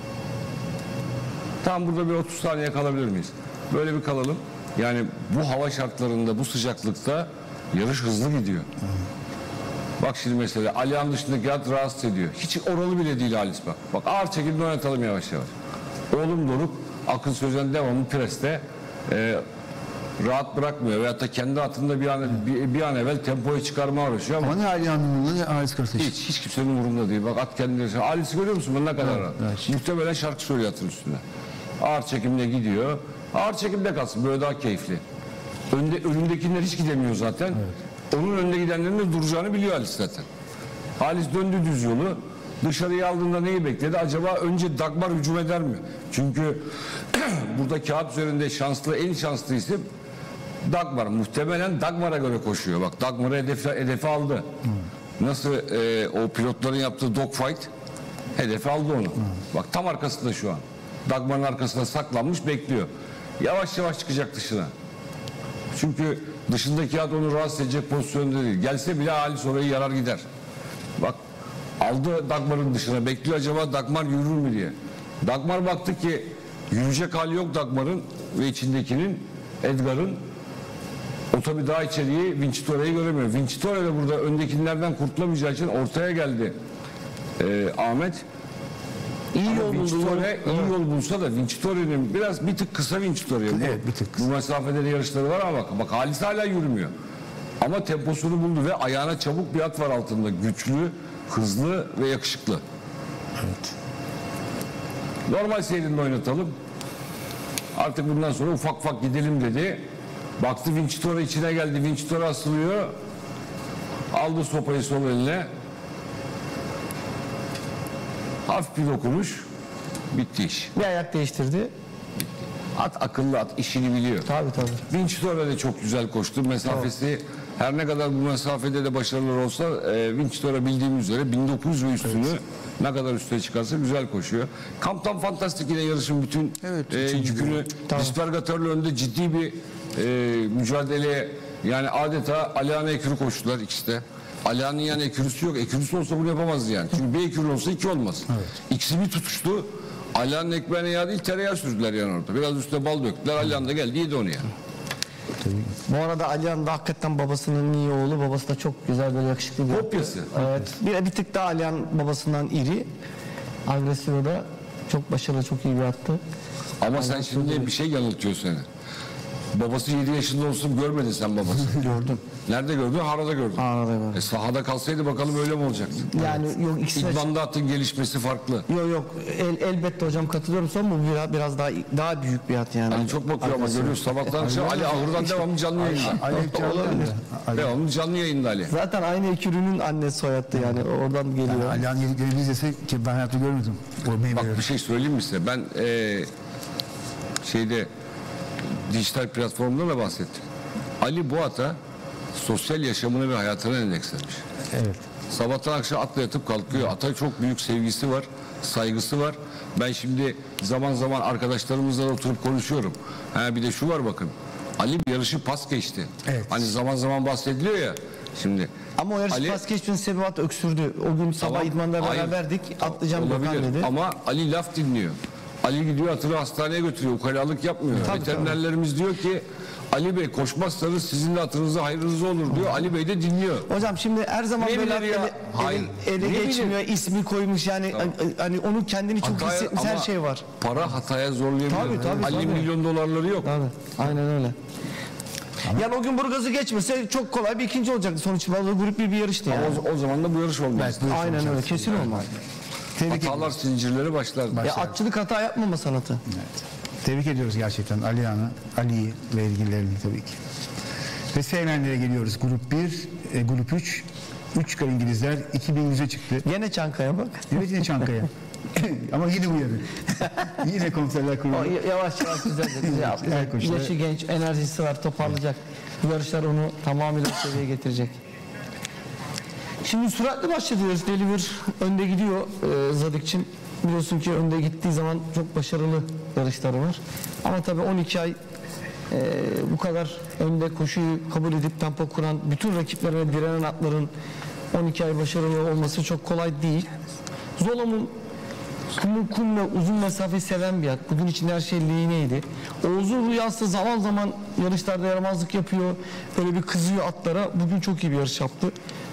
Tam burada bir 30 saniye kalabilir miyiz? Böyle bir kalalım. Yani bu hava şartlarında, bu sıcaklıkta yarış hızlı gidiyor. Bak şimdi mesela Alihan dışındaki at rahatsız ediyor. Hiç oralı bile değil Halis bak. Bak ağır çekimde oynatalım yavaş yavaş. Oğlum Doruk, Akın Sözen devamlı preste rahat bırakmıyor. Veyahut da kendi atında bir an evvel tempoyu çıkarmaya uğraşıyor ama ne Alihan'ın umurunda ne Halis Karataş. hiç kimsenin umurunda değil. Bak at kendine. Halis'i görüyor musun? Ben ne kadar rahat. Evet. Muhtemelen şarkı söylüyor atın üstüne. Ağır çekimde gidiyor. Ağır çekimde kalsın. Böyle daha keyifli. Önündekiler hiç gidemiyor zaten. Evet. Onun önünde gidenlerin de duracağını biliyor Halis zaten. Halis döndü düz yolu. Dışarıya aldığında neyi bekledi? Acaba önce Dagmar hücum eder mi? Çünkü burada kağıt üzerinde en şanslı isim Dagmar. Muhtemelen Dagmar'a göre koşuyor. Bak Dagmar'ı hedefe aldı. Nasıl o pilotların yaptığı dogfight hedefe aldı onu. Bak tam arkasında şu an. Dagmar'ın arkasına saklanmış bekliyor. Yavaş yavaş çıkacak dışına. Çünkü dışındaki at onu rahatsız edecek pozisyonda değil. Gelse bile Halis orayı yarar gider. Bak aldı Dagmar'ın dışına. bekliyor acaba Dagmar yürür mü diye. Dagmar baktı ki yürüyecek hali yok Dagmar'ın ve içindekinin, Edgar'ın. O tabii daha içeriği Vincitore'yi göremiyor. Vincitore de burada öndekilerden kurtulamayacağı için ortaya geldi Ahmet. İyi yol bulsa da Vincitore'nin bir tık kısa Vincitore'ye. Evet, bir tık kısa. Bu mesafede de yarışları var ama bak Halis hala yürümüyor. Ama temposunu buldu ve ayağına çabuk bir at var altında. Güçlü, hızlı ve yakışıklı. Evet. Normal seyrinde oynatalım. Artık bundan sonra ufak gidelim dedi. Baktı Vincitore içine geldi. Vincitore asılıyor. Aldı sopayı sol eline. Hafif bir dokunuş. Bitti iş. Bir ayak değiştirdi. At akıllı at. İşini biliyor. Tabii. Vincitore de çok güzel koştu. Mesafesi Her ne kadar bu mesafede de başarılar olsa Winchester'a bildiğimiz üzere 1900 ve üstünü ne kadar üstüne çıkarsa güzel koşuyor. Kamptan Fantastik yine yarışın bütün yükünü dispergatörle önde ciddi bir mücadeleye, yani adeta Alihan ekürü koştular ikisi de. Alihan'ın yani ekürüsü yok. Ekürüsü olsa bunu yapamazdı yani. Çünkü bir ekürü olsa iki olmaz. Evet. İkisi bir tutuştu. Alihan'ın ekmeğine yağ değil tereyağı sürdüler yani orada. Biraz üstüne bal döktüler. Alihan da geldi yedi onu yani. Bu arada Alihan da hakikaten babasının iyi oğlu. Babası da çok güzel, böyle yakışıklı bir. Kopyası. Evet. Bir tık daha Alihan babasından iri. Agresivo da çok başarılı, çok iyi bir attı. Ama sen şimdi bir şey yanıltıyor seni. Babası 7 yaşında olsun görmedin sen babasını. Gördüm. Nerede gördün? Harada gördün. Harada gördüm. Sahada kalsaydı bakalım öyle mi olacaktı? Yani yok, ikisine İdmanda atın gelişmesi farklı. yok elbette hocam, katılıyorum. Son bu biraz daha büyük bir at yani. Ali çok bakıyor ama görüyoruz sabahtan akşam Ali ahırdan devamlı canlı yayında. Devamlı canlı yayında Ali. Zaten aynı ekürünün annesi soyadı yani, oradan geliyor. Alihan yediklerini izlesek ki ben hayatta görmedim. Bak bir şey söyleyeyim mi size? Ben dijital platformda da bahsettim. Ali bu ata sosyal yaşamını ve hayatını endekslemiş. Evet. Sabahtan akşam atla yatıp kalkıyor. Ata çok büyük sevgisi var, saygısı var. Ben şimdi zaman zaman arkadaşlarımızla oturup konuşuyorum. Bir de şu var bakın. Ali bir yarışı pas geçti. Evet. Hani zaman zaman bahsediliyor ya. Şimdi ama o yarışı pas geçmenin sebebi at öksürdü. O gün sabah idmanda beraberdik. Atlayacağım Gökhan dedi. Ama Ali laf dinliyor. Ali gidiyor atını hastaneye götürüyor. Ukalalık yapmıyor. Veterinerlerimiz diyor ki Ali Bey koşmazsanız sizin de atınıza hayrınız olur diyor. Ali Bey de dinliyor. Hocam şimdi her zaman Ne böyle ele geçmiyor, ismi koymuş yani, hani onun kendini çok hissetmiş, her şey var. Para hataya zorlayabilir. Tabii, Ali milyon dolarları yok. Tabii. Aynen öyle. Yani o gün Burgaz'ı geçmese çok kolay bir ikinci olacaktı sonuç itibariyle. Grup bir yarıştı yani. O zaman da bu yarış olmaz. Aynen öyle, kesin olmaz. Hatalar zincirleri başlar. Ya atçılık hata yapmama sanatı. Evet. Tebrik ediyoruz gerçekten Alihan'ı, Ali'yi ve ilgililerini tabii ki. Ve sevmenlere geliyoruz. Grup 1, grup 3, 3 kar İngilizler 2100'e çıktı. Gene Çankaya bak. Evet, yine Çankaya. Ama yine uyarı. Yine komiserler kurulu. Yavaş güzel. Yaşı genç, enerjisi var, toparlayacak. Yarışlar onu tamamıyla seviyeye getirecek. Şimdi süratli başlıyoruz. Deliver önde gidiyor Zadikçin. Biliyorsun ki önde gittiği zaman çok başarılı yarışları var. Ama tabii 12 ay bu kadar önde koşuyu kabul edip tempo kuran, bütün rakiplerine direnen atların 12 ay başarılı olması çok kolay değil. Zolom'un kum ve uzun mesafe seven bir at. Bugün için her şey leğeneydi. Oğuz'un rüyası zaman zaman yarışlarda yaramazlık yapıyor. Böyle bir kızıyor atlara. Bugün çok iyi bir yarış yaptı.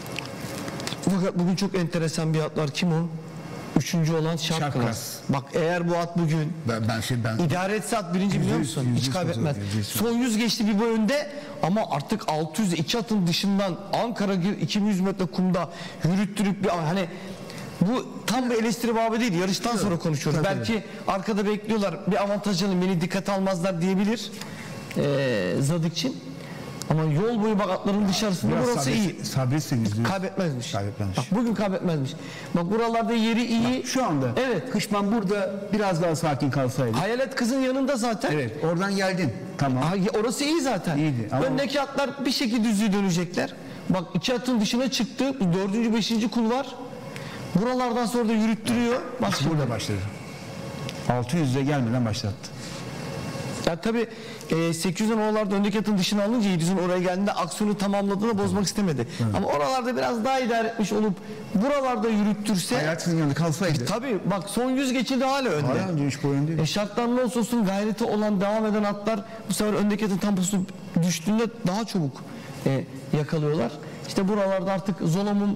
Fakat bugün çok enteresan bir at var. Kim o? Üçüncü olan Şarklas. Bak eğer bu at bugün idare etse at birinci, biliyor musun? Hiç kaybetmez. Son 100 geçti bir bu önde ama artık 600 iki atın dışından Ankara 200 metre kumda yürüttürüp bir, hani bu tam bir eleştiri babı değil. Yarıştan sonra konuşuyoruz. Belki arkada bekliyorlar. Bir avantajını beni dikkate almazlar diyebilir Zadikçin. Ama yol boyu bak atların dışarısında biraz burası iyi. Sabretseniz kaybetmezmiş. Bak bugün kaybetmezmiş. Bak buralarda yeri iyi. Bak, şu anda. Evet. Kışman burada biraz daha sakin kalsaydı. Hayalet kızın yanında zaten. Evet. Oradan geldin. Tamam. Orası iyi zaten. İyiydi. Ama öndeki atlar bir şekilde düzlüğe dönecekler. Bak iki atın dışına çıktı. 4. 5. kul var. Buralardan sonra da yürüttürüyor. Bak burada başladı. 600'e gelmeden başlattı. Ya tabii 800'den oralarda öndeki atın dışına alınca 700'ün oraya geldiğinde aksiyonu tamamladığını bozmak istemedi. Evet. Ama oralarda biraz daha idare etmiş olup buralarda yürüttürse. Hayatının yanında kalsaydı. Tabii bak son 100 geçildi hala önde. Hala 3 boy önde. Şartlar ne olsa olsun gayreti olan devam eden atlar bu sefer öndeki atın temposu düştüğünde daha çabuk yakalıyorlar. İşte buralarda artık Zolom'un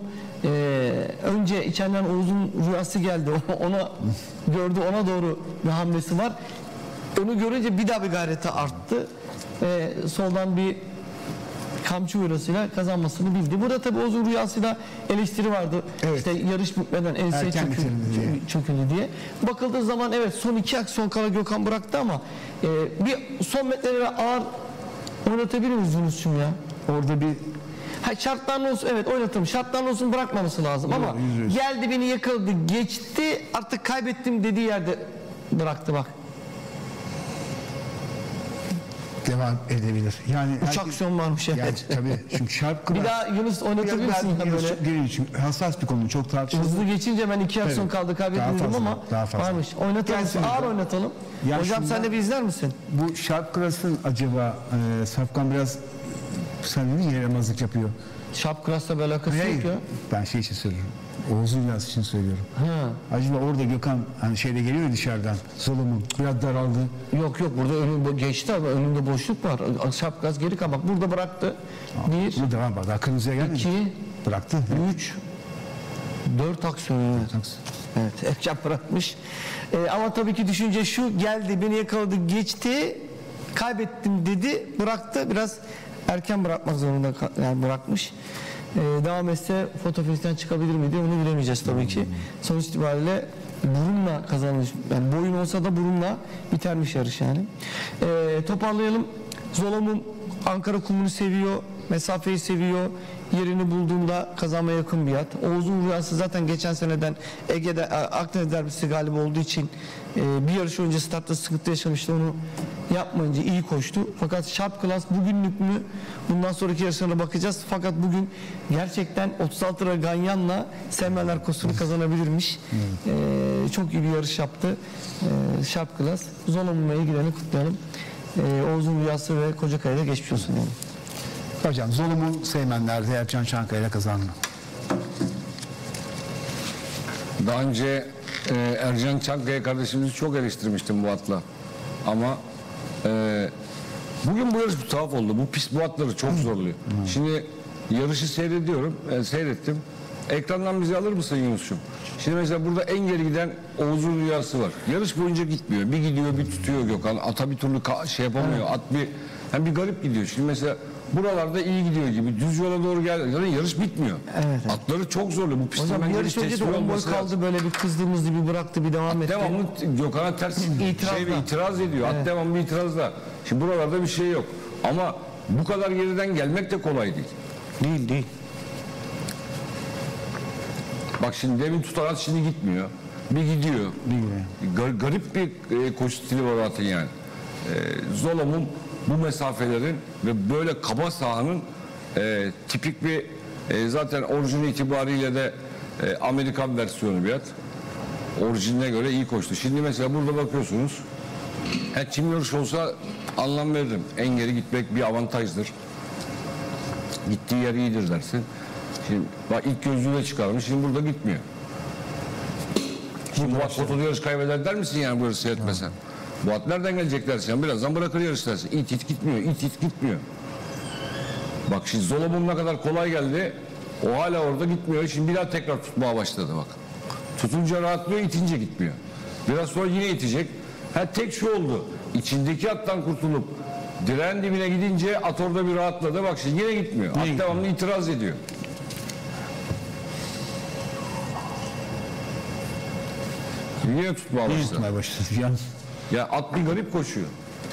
önce içeriden Oğuz'un rüyası geldi. Ona gördü, ona doğru bir hamlesi var. Onu görünce bir daha bir gayreti arttı. Soldan bir kamçı uğrasıyla kazanmasını bildi. Burada tabii Oğuz'un rüyasıyla eleştiri vardı. Evet. İşte yarış bitmeden enseye çöküldü diye. Bakıldığı zaman evet son 2 aksiyon kala Gökhan bıraktı ama bir son metrelere ağır oynatabilir miyiz Yunus'cum ya? Orada bir şartlarla olsun, evet oynatırım. Şartlarla olsun bırakmaması lazım ama geldi beni yakaladı, geçti, artık kaybettim dediği yerde bıraktı bak. devam edebilir. Yani Üç aksiyon varmış yani, evet. tabii çünkü Sharp Class Bir daha Yunus oynatır mısın ya böyle? Geliyor çünkü hassas bir konu, çok tartışılır. Hızlı geçince ben 2 aksiyon Tabii. kaldı kaybetmedim Daha fazla, ama daha fazla. varmış. Oynatalım. Gelsin Ağır hocam. oynatalım. Ya Hocam şundan- sen de bir izler misin? Bu Sharp Class'ın acaba Safkan biraz sen dedin ya, yaramazlık yapıyor. Sharp Class'la bir alakası Hayır, yok ya. ben şey için söylüyorum. Oğuz'un biraz için söylüyorum. Ha. Acaba orada Gökhan hani şeyde geliyor dışarıdan. Solomon biraz daraldı. Yok burada önüm geçti ama önünde boşluk var. Sharp Class geri kalmak. Burada bıraktı. 1, Bu devam bak. Daha kırmızıya gelmedi. 2, Bıraktı. 3, 4 aksiyon. Evet, erken bırakmış. Ama tabii ki düşünce şu, geldi, beni yakaladı, geçti, kaybettim dedi, bıraktı. Biraz erken bırakmak zorunda yani bırakmış. Devam etse fotofinişten çıkabilir miydi onu bilemeyeceğiz tabii ki. Sonuç itibariyle burunla kazanmış. Yani boyun olsa da burunla bitermiş yarış yani. Toparlayalım. Zolom'un Ankara kumunu seviyor, mesafeyi seviyor. Yerini bulduğunda kazanmaya yakın bir at. Oğuz'un rüyası zaten geçen seneden Ege'de Akdeniz derbisi galibi olduğu için bir yarış önce startta sıkıntı yaşamıştı. Onu yapmayınca iyi koştu. Fakat Sharp Class bugünlük mü? Bundan sonraki yarışlarına bakacağız. Fakat bugün gerçekten 36 lira Ganyan'la Semmeler Kosu'nu kazanabilirmiş. Çok iyi bir yarış yaptı Sharp Class. Zolom'la ilgilerini kutlayalım. Oğuz'un rüyası ve Kocakaya'da geçmiş olsun yani. Hocam Zolomon Seymenler'de Ercan Çankaya'yla kazandı. Daha önce Ercan Çankaya kardeşimizi çok eleştirmiştim bu atla. Ama bugün bu yarış bir tuhaf oldu. Bu pist bu atları çok zorluyor. Şimdi yarışı seyrediyorum, seyrettim. Ekrandan bizi alır mısın Yunus'cum? Şimdi mesela burada en geri giden Oğuz'un rüyası var. Yarış boyunca gitmiyor. Bir gidiyor bir tutuyor Gökhan. Ata bir türlü şey yapamıyor. At bir garip gidiyor. Şimdi mesela buralarda iyi gidiyor gibi. Düz yola doğru geldi. Yani yarış bitmiyor. Evet. Atları çok zorluyor. Bu pistin Hocam bir bence yarış bir önce de teslim 10 boy olması lazım. kaldı böyle bir kızdığımızda bir bıraktı bir devam etti. Devamlı Gökhan'a ters İtirazla. itiraz ediyor. At devamlı itirazla. Şimdi buralarda bir şey yok. Ama bu kadar geriden gelmek de kolay değil. Değil. Bak şimdi demin tutan at şimdi gitmiyor. Bir gidiyor. Garip bir koşu stili var atın yani. Zolom'un bu mesafelerin ve böyle kaba sahanın tipik bir zaten orijini itibariyle de Amerikan versiyonu bir at. Orijinine göre iyi koştu. Şimdi mesela burada bakıyorsunuz. Çim yarış olsa anlam veririm. En geri gitmek bir avantajdır. Gittiği yer iyidir dersin. Şimdi bak ilk gözlüğü de çıkarmış. Şimdi burada gitmiyor. Şimdi bu at fotoğrafı yarış kaybeder der misin yani bu yarışı seyretmesen? Bu at nereden gelecek dersin? Birazdan bırakır yarış dersin. İt gitmiyor. İt gitmiyor. Bak şimdi Zolomon ne kadar kolay geldi. O hala orada gitmiyor. Şimdi bir daha tekrar tutmaya başladı bak. Tutunca rahatlıyor, itince gitmiyor. Biraz sonra yine itecek. Tek şu oldu. İçindeki attan kurtulup direğin dibine gidince at orada bir rahatladı. Bak şimdi yine gitmiyor. At devamlı itiraz ediyor. Yine tutmaya başladı. Ya at bir garip koşuyor.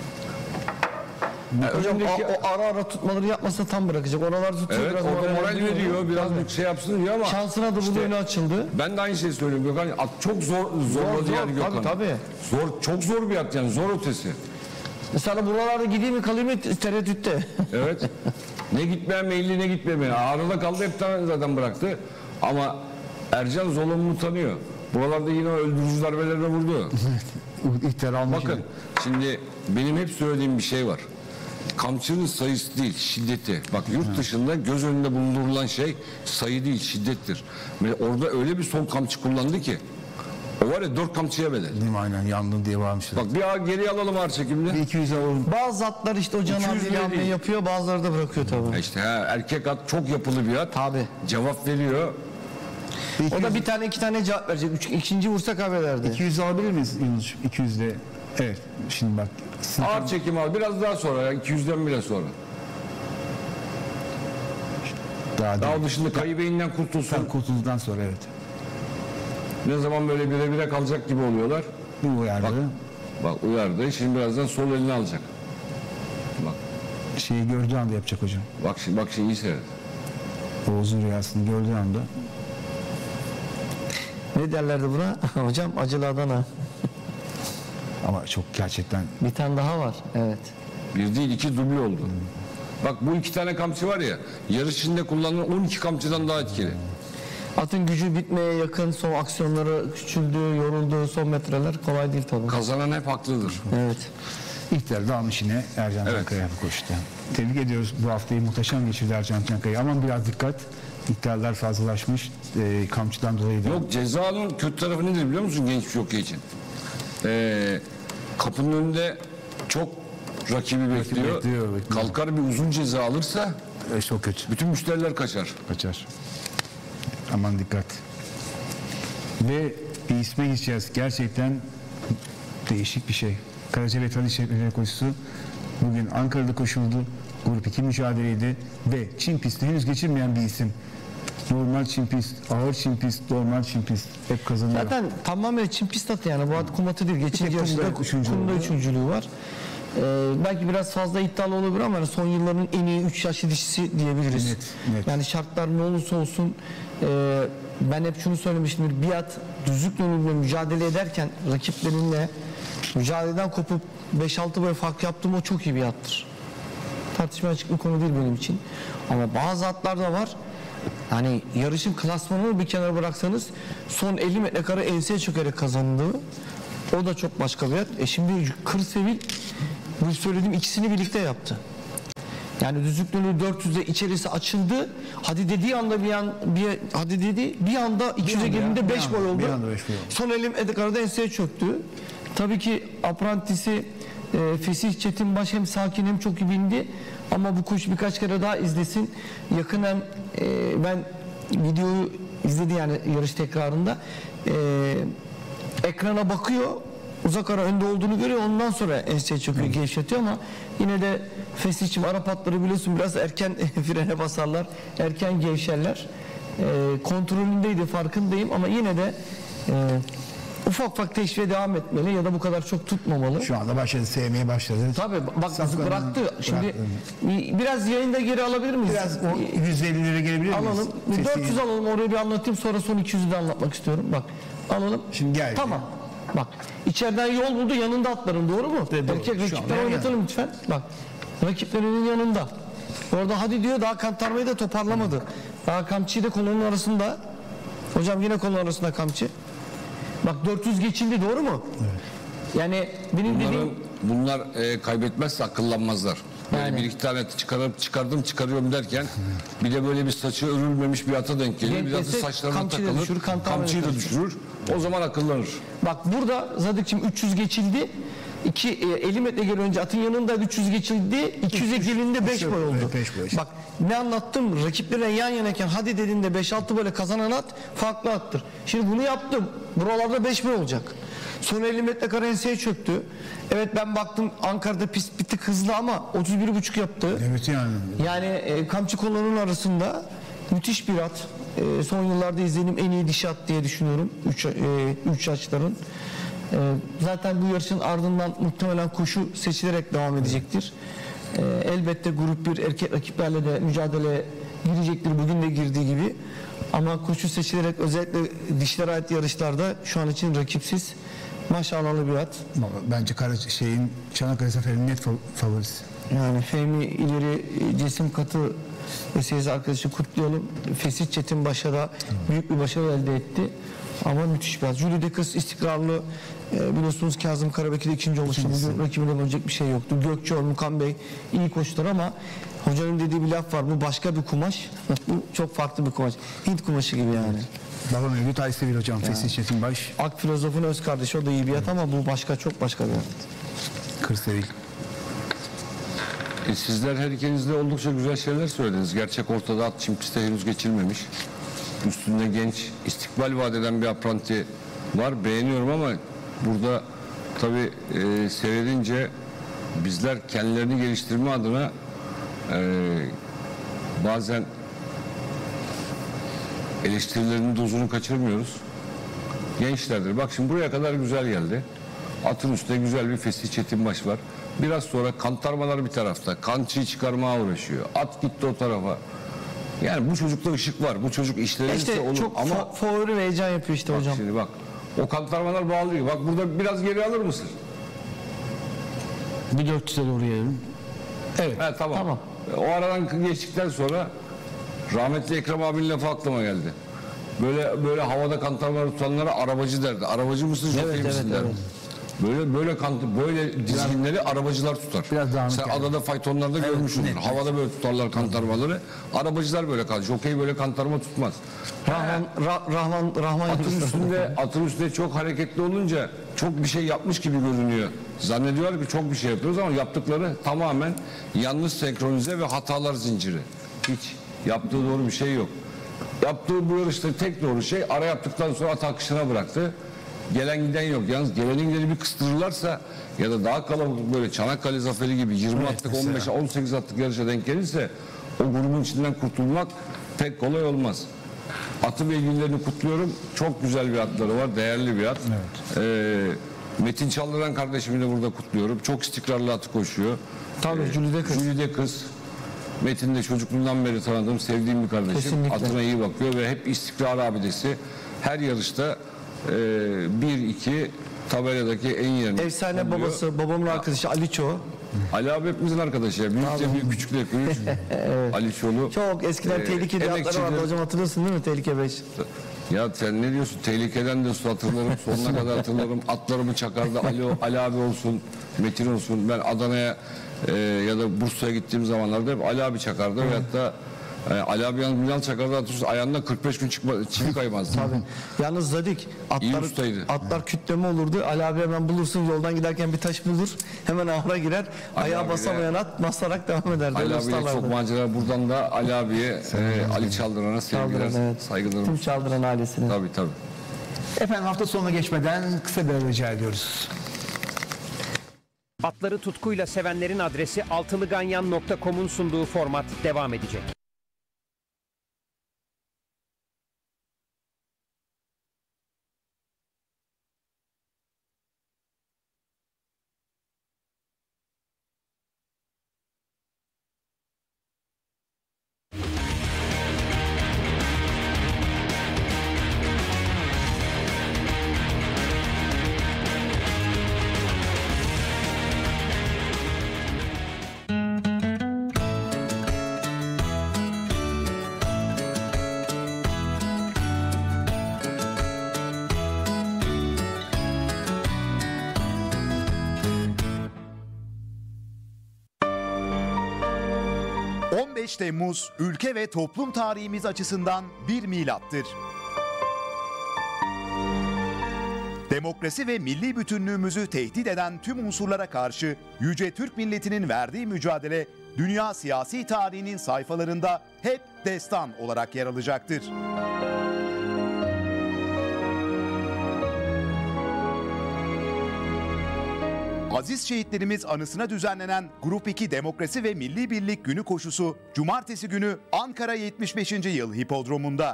Hocam Öndeki- o ara tutmaları yapmasa tam bırakacak. Oralar tutuyor Evet biraz orada moral veriyor. veriyor. Biraz Tabii. bir şey yapsın diyor ama Şansına da bu önü açıldı. ben de aynı şeyi söylüyorum Gökhan. At çok zorladı yani Gökhan. Tabii. Çok zor bir at yani zor ötesi. Mesela buralarda gideyim mi kalayım mı tereddütte. Evet. Ne gitmeye meyilli ne gitmemeye. Arada kaldı hep tane zaten bıraktı. Ama Ercan Zolomon'u tanıyor. Buralarda yine öldürücü darbelerine vurdu. İhtiyar almış. Bakın şimdi benim hep söylediğim bir şey var. Kamçının sayısı değil, şiddeti. Bak yurt dışında göz önünde bulundurulan şey sayı değil, şiddettir. Orada öyle bir son kamçı kullandı ki o var ya 4 kamçıya bedel. Değil mi? Aynen yandın diye varmışlar. Bak bir geriye alalım ağır çekimde. 200'e alalım. Bazı atlar işte o Can 200 abiyle bile hamle değil. yapıyor, bazıları da bırakıyor tabii. İşte erkek at çok yapılı bir at. Tabii. Cevap veriyor. O da bir tane iki tane cevap verecek. İkinci vursa kaybederdi. 200 alabilir miyiz Yunus? 200'de. Evet. Şimdi bak. Ağır çekim al. Biraz daha sonra. 200'den bile sonra. Daha Daha değil. dışında kayı beyinden kurtulsun. Tam kurtulduktan sonra evet. Ne zaman böyle bire bire kalacak gibi oluyorlar. Bu uyardı. Bak uyardı. Şimdi birazdan sol elini alacak. Bak. Şeyi gördüğü anda yapacak hocam. Bak şimdi iyi seyret. Oğuz'un rüyasını gördüğü anda. Ne derlerdi buna? Hocam acılı Adana. Ama çok gerçekten Bir tane daha var. Evet. Bir değil 2 duble oldu. Bak bu 2 tane kamçı var ya, yarış içinde kullanılan 12 kamçıdan daha etkili. Atın gücü bitmeye yakın, son aksiyonları küçüldü, yoruldu, son metreler kolay değil tabii. Kazanan hep haklıdır. Evet. İhtiyar da almış yine Ercan Evet. Çankaya bu koşuda. Tebrik ediyoruz. Bu haftayı muhteşem geçirdi Ercan Çankaya. Aman biraz dikkat. İhtiyarlar fazlalaşmış. Kamçıdan dolayı da. Yok, cezanın kötü tarafı nedir biliyor musun genç bir jockey için? Kapının önünde çok rakibi bekliyor. bekliyor. Kalkar bir uzun ceza alırsa Çok kötü. bütün müşteriler kaçar. Kaçar. Aman dikkat. Ve bir isme gideceğiz. Gerçekten değişik bir şey. Karacabey Tradiş Şehirleri koşusu bugün Ankara'da koşuldu. Grup 2 mücadeleydi ve Çin pisti henüz geçirmeyen bir isim. Normal Çin pist, ağır Çin pist, normal Çin pist hep kazanıyor. Zaten tamamen Çin pist atı yani. Bu at kum atı değil. Geçici tek yarışta kumda üçüncülüğü kumda var. üçüncülüğü var. Belki biraz fazla iddialı olabilir ama son yılların en iyi 3 yaşlı dişisi diyebiliriz. Net. Yani şartlar ne olursa olsun ben hep şunu söylemiştimdir. Bir at düzlük önünde mücadele ederken rakiplerinle mücadeleden kopup 5-6 boy fark yaptığım o çok iyi bir attır. Tartışmaya açık bir konu değil benim için. Ama bazı atlar da var. Yani yarışın klasmanını bir kenara bıraksanız son 50 metrekare enseye çökerek kazandığı o da çok başka bir at. Şimdi Kırsevil bu söylediğim ikisini birlikte yaptı. Yani düzlüklüğünü 400'de içerisi açıldı. Hadi dediği anda bir anda 200'e geldiğinde 5 boy oldu. bir anda beş boy oldu. Son 50 metrekarede enseye çöktü. Tabii ki aprantisi Fesih Çetinbaş hem sakin hem çok iyi bindi. Ama bu kuş birkaç kere daha izlesin. Yakından ben videoyu izledi yani yarış tekrarında. Ekrana bakıyor. Uzak ara önde olduğunu görüyor. Ondan sonra enseye çöküyor, gevşetiyor ama yine de Fesih'cim Arap atları biliyorsun biraz erken frene basarlar. Erken gevşerler. Kontrolündeydi, farkındayım ama yine de ufak ufak teşviğe devam etmeli ya da bu kadar çok tutmamalı. Şu anda başladı, sevmeye başladı. Tabii bak Safkan'ın bıraktı. Şimdi bıraktı. biraz yayında geri alabilir miyiz? Biraz o 150'lere gelebilir miyiz? Alalım. Bir 400 alalım, oraya bir anlatayım, sonra son 200'ü de anlatmak istiyorum. Bak alalım. Şimdi geldi. Tamam. Bak içeriden yol buldu, yanında atların, doğru mu? doğru. Erkek Şu rakipler anda oynatalım lütfen. Bak rakiplerinin yanında. Orada hadi diyor, daha kantarmayı da toparlamadı. Daha kamçıyı da kolonun arasında. Hocam yine kolonun arasında kamçı. Bak 400 geçildi, doğru mu? Evet. Yani benim dediğim... Bunlar kaybetmezse akıllanmazlar. Böyle Yani. bir iki tane çıkarıyorum derken bir de böyle bir saçı örülmemiş bir ata denk gelir. Denk Bir de gelse saçlarına kamçıyı da takılır. düşürür, kantarmayı Kamçıyı da da düşürür. O zaman akıllanır. Bak burada Zadıkçım 300 geçildi. 50 metre geri önce atın yanında 300 geçildi. 200'e geldiğinde 5 boy oldu. Evet, beş boy. Bak ne anlattım? Rakiplerine yan yanayken hadi dediğinde 5-6 böyle kazanan at farklı attır. Şimdi bunu yaptım. Buralarda 5 boy olacak. Son 50 metrekare enseye çöktü. Evet ben baktım Ankara'da pist bir tık hızlı ama 31,5 yaptı. Evet yani. Yani kamçı kollarının arasında müthiş bir at. Son yıllarda izlediğim en iyi dişi at diye düşünüyorum. 3 yaşların. Zaten bu yarışın ardından muhtemelen koşu seçilerek devam edecektir. Elbette grup 1 erkek rakiplerle de mücadele girecektir. Bugün de girdiği gibi. Ama koşu seçilerek özellikle dişlere ait yarışlarda şu an için rakipsiz. Maşallahlı bir at. Bence Çanakkale Seferi'nin net favorisi. Yani Fehmi ileri Cesim Katı ve seyirci arkadaşı kutlayalım. Fesih Çetinbaş'a da büyük bir başarı elde etti. Ama müthiş bir at. Julie Deckers istikrarlı. Biliyorsunuz Kazım Karabekir de ikinci oluştu. Bugün rakibinden ölecek bir şey yoktu. Gökçeoğlu, Mukan Bey iyi koştular ama hocanın dediği bir laf var. Bu başka bir kumaş. Bu çok farklı bir kumaş. Hint kumaşı gibi yani. Baba Mevlüt Aysevil hocam, Fesih Çetinbaş. Ak filozofun öz kardeşi, o da iyi bir at ama bu başka, çok başka bir at. Kırsevil. Sizler her ikiniz de oldukça güzel şeyler söylediniz. Gerçek ortada, at Çin pistte henüz geçilmemiş. Üstünde genç, istikbal vaat eden bir apranti var. Beğeniyorum ama burada tabii seyredince bizler kendilerini geliştirme adına bazen eleştirilerinin dozunu kaçırmıyoruz. Gençlerdir. Bak şimdi buraya kadar güzel geldi. Atın üstünde güzel bir Fesih Çetinbaş var. Biraz sonra kantarmalar bir tarafta. Kançıyı çıkarmaya uğraşıyor. At gitti o tarafa. Yani bu çocukta ışık var. Bu çocuk işlerirse İşte olur. çok Ama favori ve heyecan yapıyor işte hocam. şimdi bak. O kantarmalar bağlıyor. Bak burada biraz geri alır mısın? Bir 400'e doğru gelelim. Evet. Ha, tamam. O aradan geçtikten sonra rahmetli Ekrem abinin lafı aklıma geldi. Böyle havada kantarmaları tutanlara arabacı derdi. Arabacı mısın, jokey misin derdi. Böyle dizginleri arabacılar tutar. Sen adada faytonlarda görmüşsündür. Havada böyle tutarlar kantarmaları. Arabacılar böyle kantarma. Jokey böyle kantarma tutmaz. Rahman atın üstünde çok hareketli olunca çok bir şey yapmış gibi görünüyor. Zannediyorlar ki çok bir şey yapıyoruz ama yaptıkları tamamen yanlış senkronize ve hatalar zinciri. Hiç yaptığı doğru bir şey yok. Yaptığı bu yarışta tek doğru şey ara yaptıktan sonra at akışına bıraktı. Gelen giden yok. Yalnız gelenin gideni bir kıstırırlarsa ya da daha kalabalık böyle Çanakkale Zaferi gibi 20 atlık 15'e 18 atlık yarışa denk gelirse o grubun içinden kurtulmak pek kolay olmaz. Atı ve ilgililerini kutluyorum. Çok güzel bir atları var. Değerli bir at. Evet. Metin Çaldıran kardeşimi de burada kutluyorum. Çok istikrarlı atı koşuyor. Tabii Jülide kız. Metin de çocukluğumdan beri tanıdığım, sevdiğim bir kardeşim. Kesinlikle. Atına iyi bakıyor ve hep istikrar abidesi. Her yarışta 1-2 tabeladaki en yerini efsane alıyor. Babası, babamın arkadaşı Ali Çoğu. Ali abi hepimizin arkadaşı. Büyük de büyük, küçük de küçük. Evet. Ali Çoğlu. Çok eskiden tehlikeli atları vardı hocam, hatırlıyorsun değil mi? Tehlike 5. Ya sen ne diyorsun? Tehlikeden de hatırlarım. Sonuna kadar hatırlarım. Atlarımı çakardı. Ali abi olsun, Metin olsun. Ben Adana'ya ya da Bursa'ya gittiğim zamanlarda hep Ali abi çakardı. Veyahut da Ali abi yalnız çakardı, atıyorsun ayağından 45 gün çivi kaymazdı. Tabii. Yalnız Zadik atlar kütleme olurdu. Ali abi hemen bulursun, yoldan giderken bir taş bulur. Hemen ahıra girer. Ayağa basamayan at basarak devam ederdi. Ali abiye çok macera. Buradan da Ali abiye, Ali Çaldıran'a sevgiler, saygılarımız. Tüm Çaldıran ailesine. Tabii. Efendim hafta sonuna geçmeden kısa bir rica ediyoruz. Atları tutkuyla sevenlerin adresi altılıganyan.com'un sunduğu format devam edecek. Temmuz ülke ve toplum tarihimiz açısından bir milattır. Demokrasi ve milli bütünlüğümüzü tehdit eden tüm unsurlara karşı yüce Türk milletinin verdiği mücadele dünya siyasi tarihinin sayfalarında hep destan olarak yer alacaktır. Aziz şehitlerimiz anısına düzenlenen Grup 2 Demokrasi ve Milli Birlik Günü koşusu Cumartesi günü Ankara 75. Yıl Hipodromu'nda.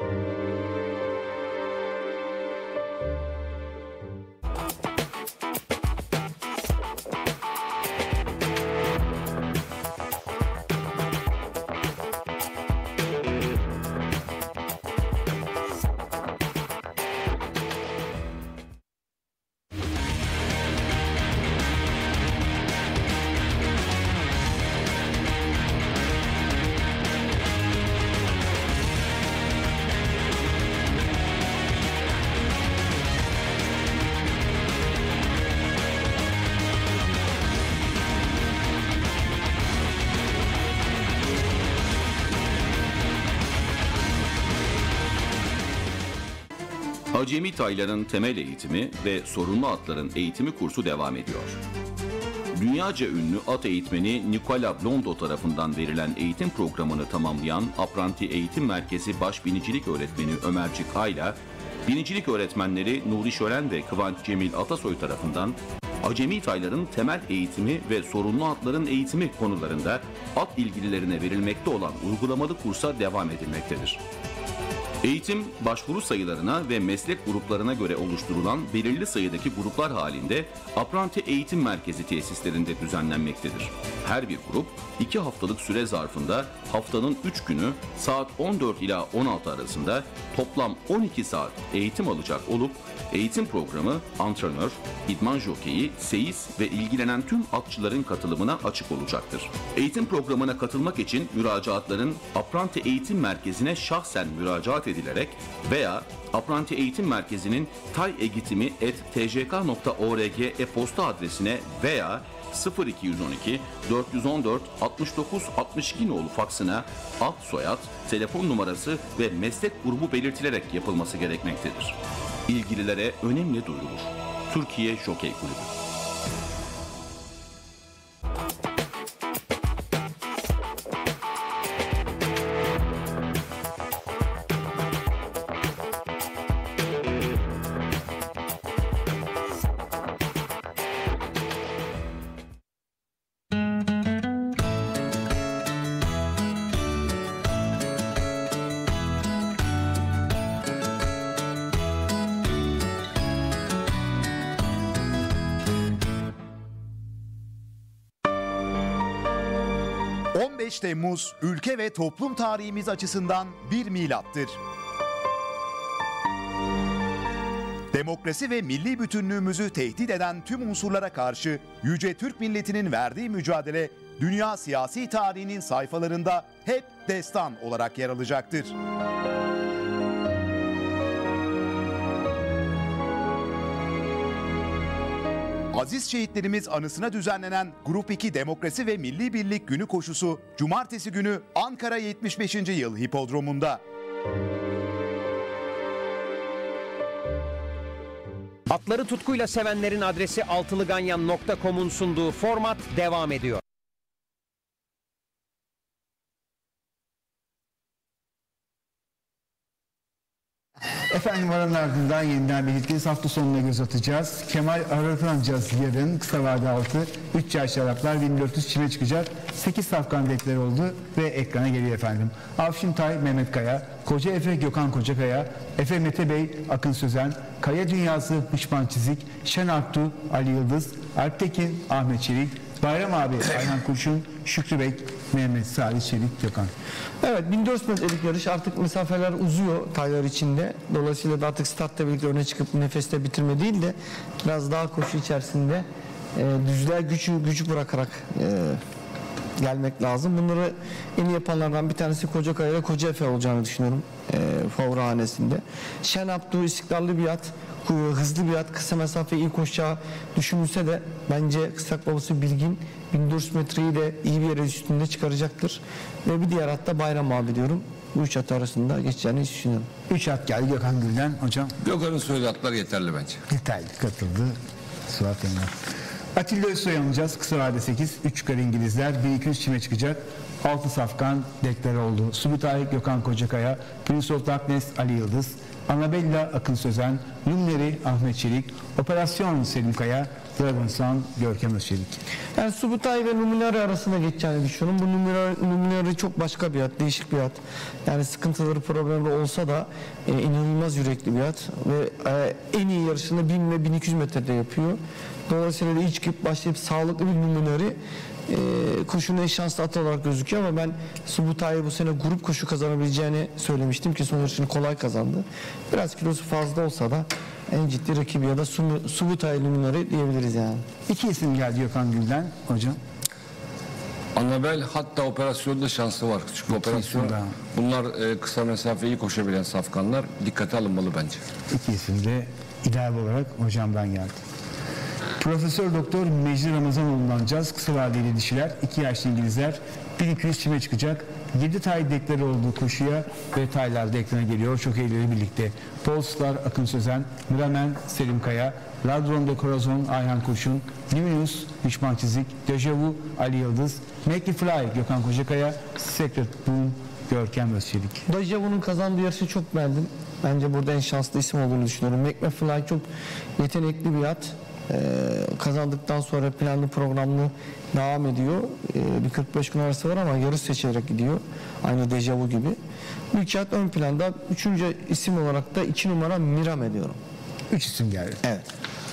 Acemi tayların temel eğitimi ve sorunlu atların eğitimi kursu devam ediyor. Dünyaca ünlü at eğitmeni Nicola Blondo tarafından verilen eğitim programını tamamlayan Apranti Eğitim Merkezi Baş Binicilik Öğretmeni Ömercik Ayla, binicilik öğretmenleri Nuri Şören ve Kıvanç Cemil Atasoy tarafından acemi tayların temel eğitimi ve sorunlu atların eğitimi konularında at ilgililerine verilmekte olan uygulamalı kursa devam edilmektedir. Eğitim, başvuru sayılarına ve meslek gruplarına göre oluşturulan belirli sayıdaki gruplar halinde apranti eğitim merkezi tesislerinde düzenlenmektedir. Her bir grup 2 haftalık süre zarfında haftanın 3 günü saat 14 ila 16 arasında toplam 12 saat eğitim alacak olup eğitim programı antrenör, idman jokeyi, seyis ve ilgilenen tüm atçıların katılımına açık olacaktır. Eğitim programına katılmak için müracaatların apranti eğitim merkezine şahsen müracaat edilerek veya apranti eğitim merkezinin tayegitimi@tjk.org e-posta adresine veya 0212 414 69 62 nolu faksına ad soyad, telefon numarası ve meslek grubu belirtilerek yapılması gerekmektedir. İlgililere önemli duyurulur. Türkiye Jokey Kulübü. Temmuz ülke ve toplum tarihimiz açısından bir milattır. Demokrasi ve milli bütünlüğümüzü tehdit eden tüm unsurlara karşı Yüce Türk milletinin verdiği mücadele dünya siyasi tarihinin sayfalarında hep destan olarak yer alacaktır. Aziz şehitlerimiz anısına düzenlenen Grup 2 Demokrasi ve Milli Birlik Günü koşusu Cumartesi günü Ankara 75. Yıl Hipodromu'nda. Atları tutkuyla sevenlerin adresi altılıganyan.com'un sunduğu format devam ediyor. Efendim aranın ardından yeniden birlikteyiz. Hafta sonuna göz atacağız. Kemal Aratanacağız yarın. Kısa vade altı 3 yaş Araplar 1400 çime çıkacak. 8 safkan dekleri oldu ve ekrana geliyor efendim. Avşin Tay, Mehmet Kaya, Koca Efe, Gökhan Kocakaya, Efe Mete Bey, Akın Sözen, Kaya Dünyası, Hışman Çizik, Şen Aktu, Ali Yıldız, Alptekin, Ahmet Çelik, Bayram abi, Ayhan Kurşun, Şükrü Bek, Mehmet Salih Çelik, Gökhan. Evet, 1400 metrelik yarış, artık mesafeler uzuyor taylar içinde. Dolayısıyla da artık startta birlikte öne çıkıp nefeste bitirme değil de biraz daha koşu içerisinde düzlüğe gücü bırakarak gelmek lazım. Bunları en iyi yapanlardan bir tanesi Kocakaya ile Koca Efe olacağını düşünüyorum favori hanesinde. Şen Abdu istikrarlı bir at, hızlı bir at, kısa mesafe iyi koşacağı düşünülse de bence kısak babası Bilgin 1400 metreyi de iyi bir yere üstünde çıkaracaktır. Ve bir diğer hatta Bayram abi diyorum. Bu 3 at arasında geçeceğini düşünüyorum. 3 at geldi Gökhan Gül'den hocam. Gökhan'ın söylediği atlar yeterli bence. Yeterli, katıldı. Suat Emre. Atilla Özsoy alacağız. Kısa vade 8. 3 yukarı İngilizler. 1200 çime çıkacak. 6 safkan deklar oldu. Subutay, Gökhan Kocakaya, Prince of Darkness, Ali Yıldız, Annabella, Akın Sözen, Lumleri, Ahmet Çelik, Operasyon Selim Kaya, Dragon Sun, Görkem Özçelik. Yani Subutay ve Luminari arasında geçeceğini düşünüyorum. Bu Luminari çok başka bir at, değişik bir at. Yani sıkıntıları, problemleri olsa da inanılmaz yürekli bir at ve en iyi yarışını 1000 ve 1200 metrede yapıyor. Dolayısıyla da iyi çıkıp başlayıp sağlıklı bir Luminari koşunun en şanslı at olarak gözüküyor ama ben Subutay'ı bu sene grup koşu kazanabileceğini söylemiştim ki son yarışını kolay kazandı. Biraz kilosu fazla olsa da en ciddi rakibi ya da Subutay Luminari diyebiliriz yani. 2 isim geldi Gökhan Gül'den hocam. Annabel hatta operasyonda şansı var. Çünkü operasyon bunlar kısa mesafeyi koşabilen safkanlar, dikkate alınmalı bence. 2 isim de ilave olarak hocamdan geldi. Profesör Doktor Mecdi Ramazanoğlu'ndan alacağız. Kısa vadeli dişiler, 2 yaşlı İngilizler 1200 çime çıkacak. 7 tay dekleri olduğu koşuya ve taylar da ekrana geliyor. Çok iyileri birlikte. Polstar, Akın Sözen, Miramen, Selim Kaya, Ladron de Corazon, Ayhan Kurşun, Luminous, Hışman Çizik, Dejavu, Ali Yıldız, Make Me Fly, Gökhan Kocakaya, Secret Boom, Görkem Özçelik. Dejavu'nun kazandığı yarışı çok beğendim. Bence burada en şanslı isim olduğunu düşünüyorum. Make Me Fly çok yetenekli bir at. Kazandıktan sonra planlı programlı devam ediyor. Bir 45 gün arası var ama yarış seçerek gidiyor. Aynı dejavu gibi. Mülkiyat ön planda. 3. isim olarak da 2 numara Miram ediyorum. 3 isim geldi. Evet.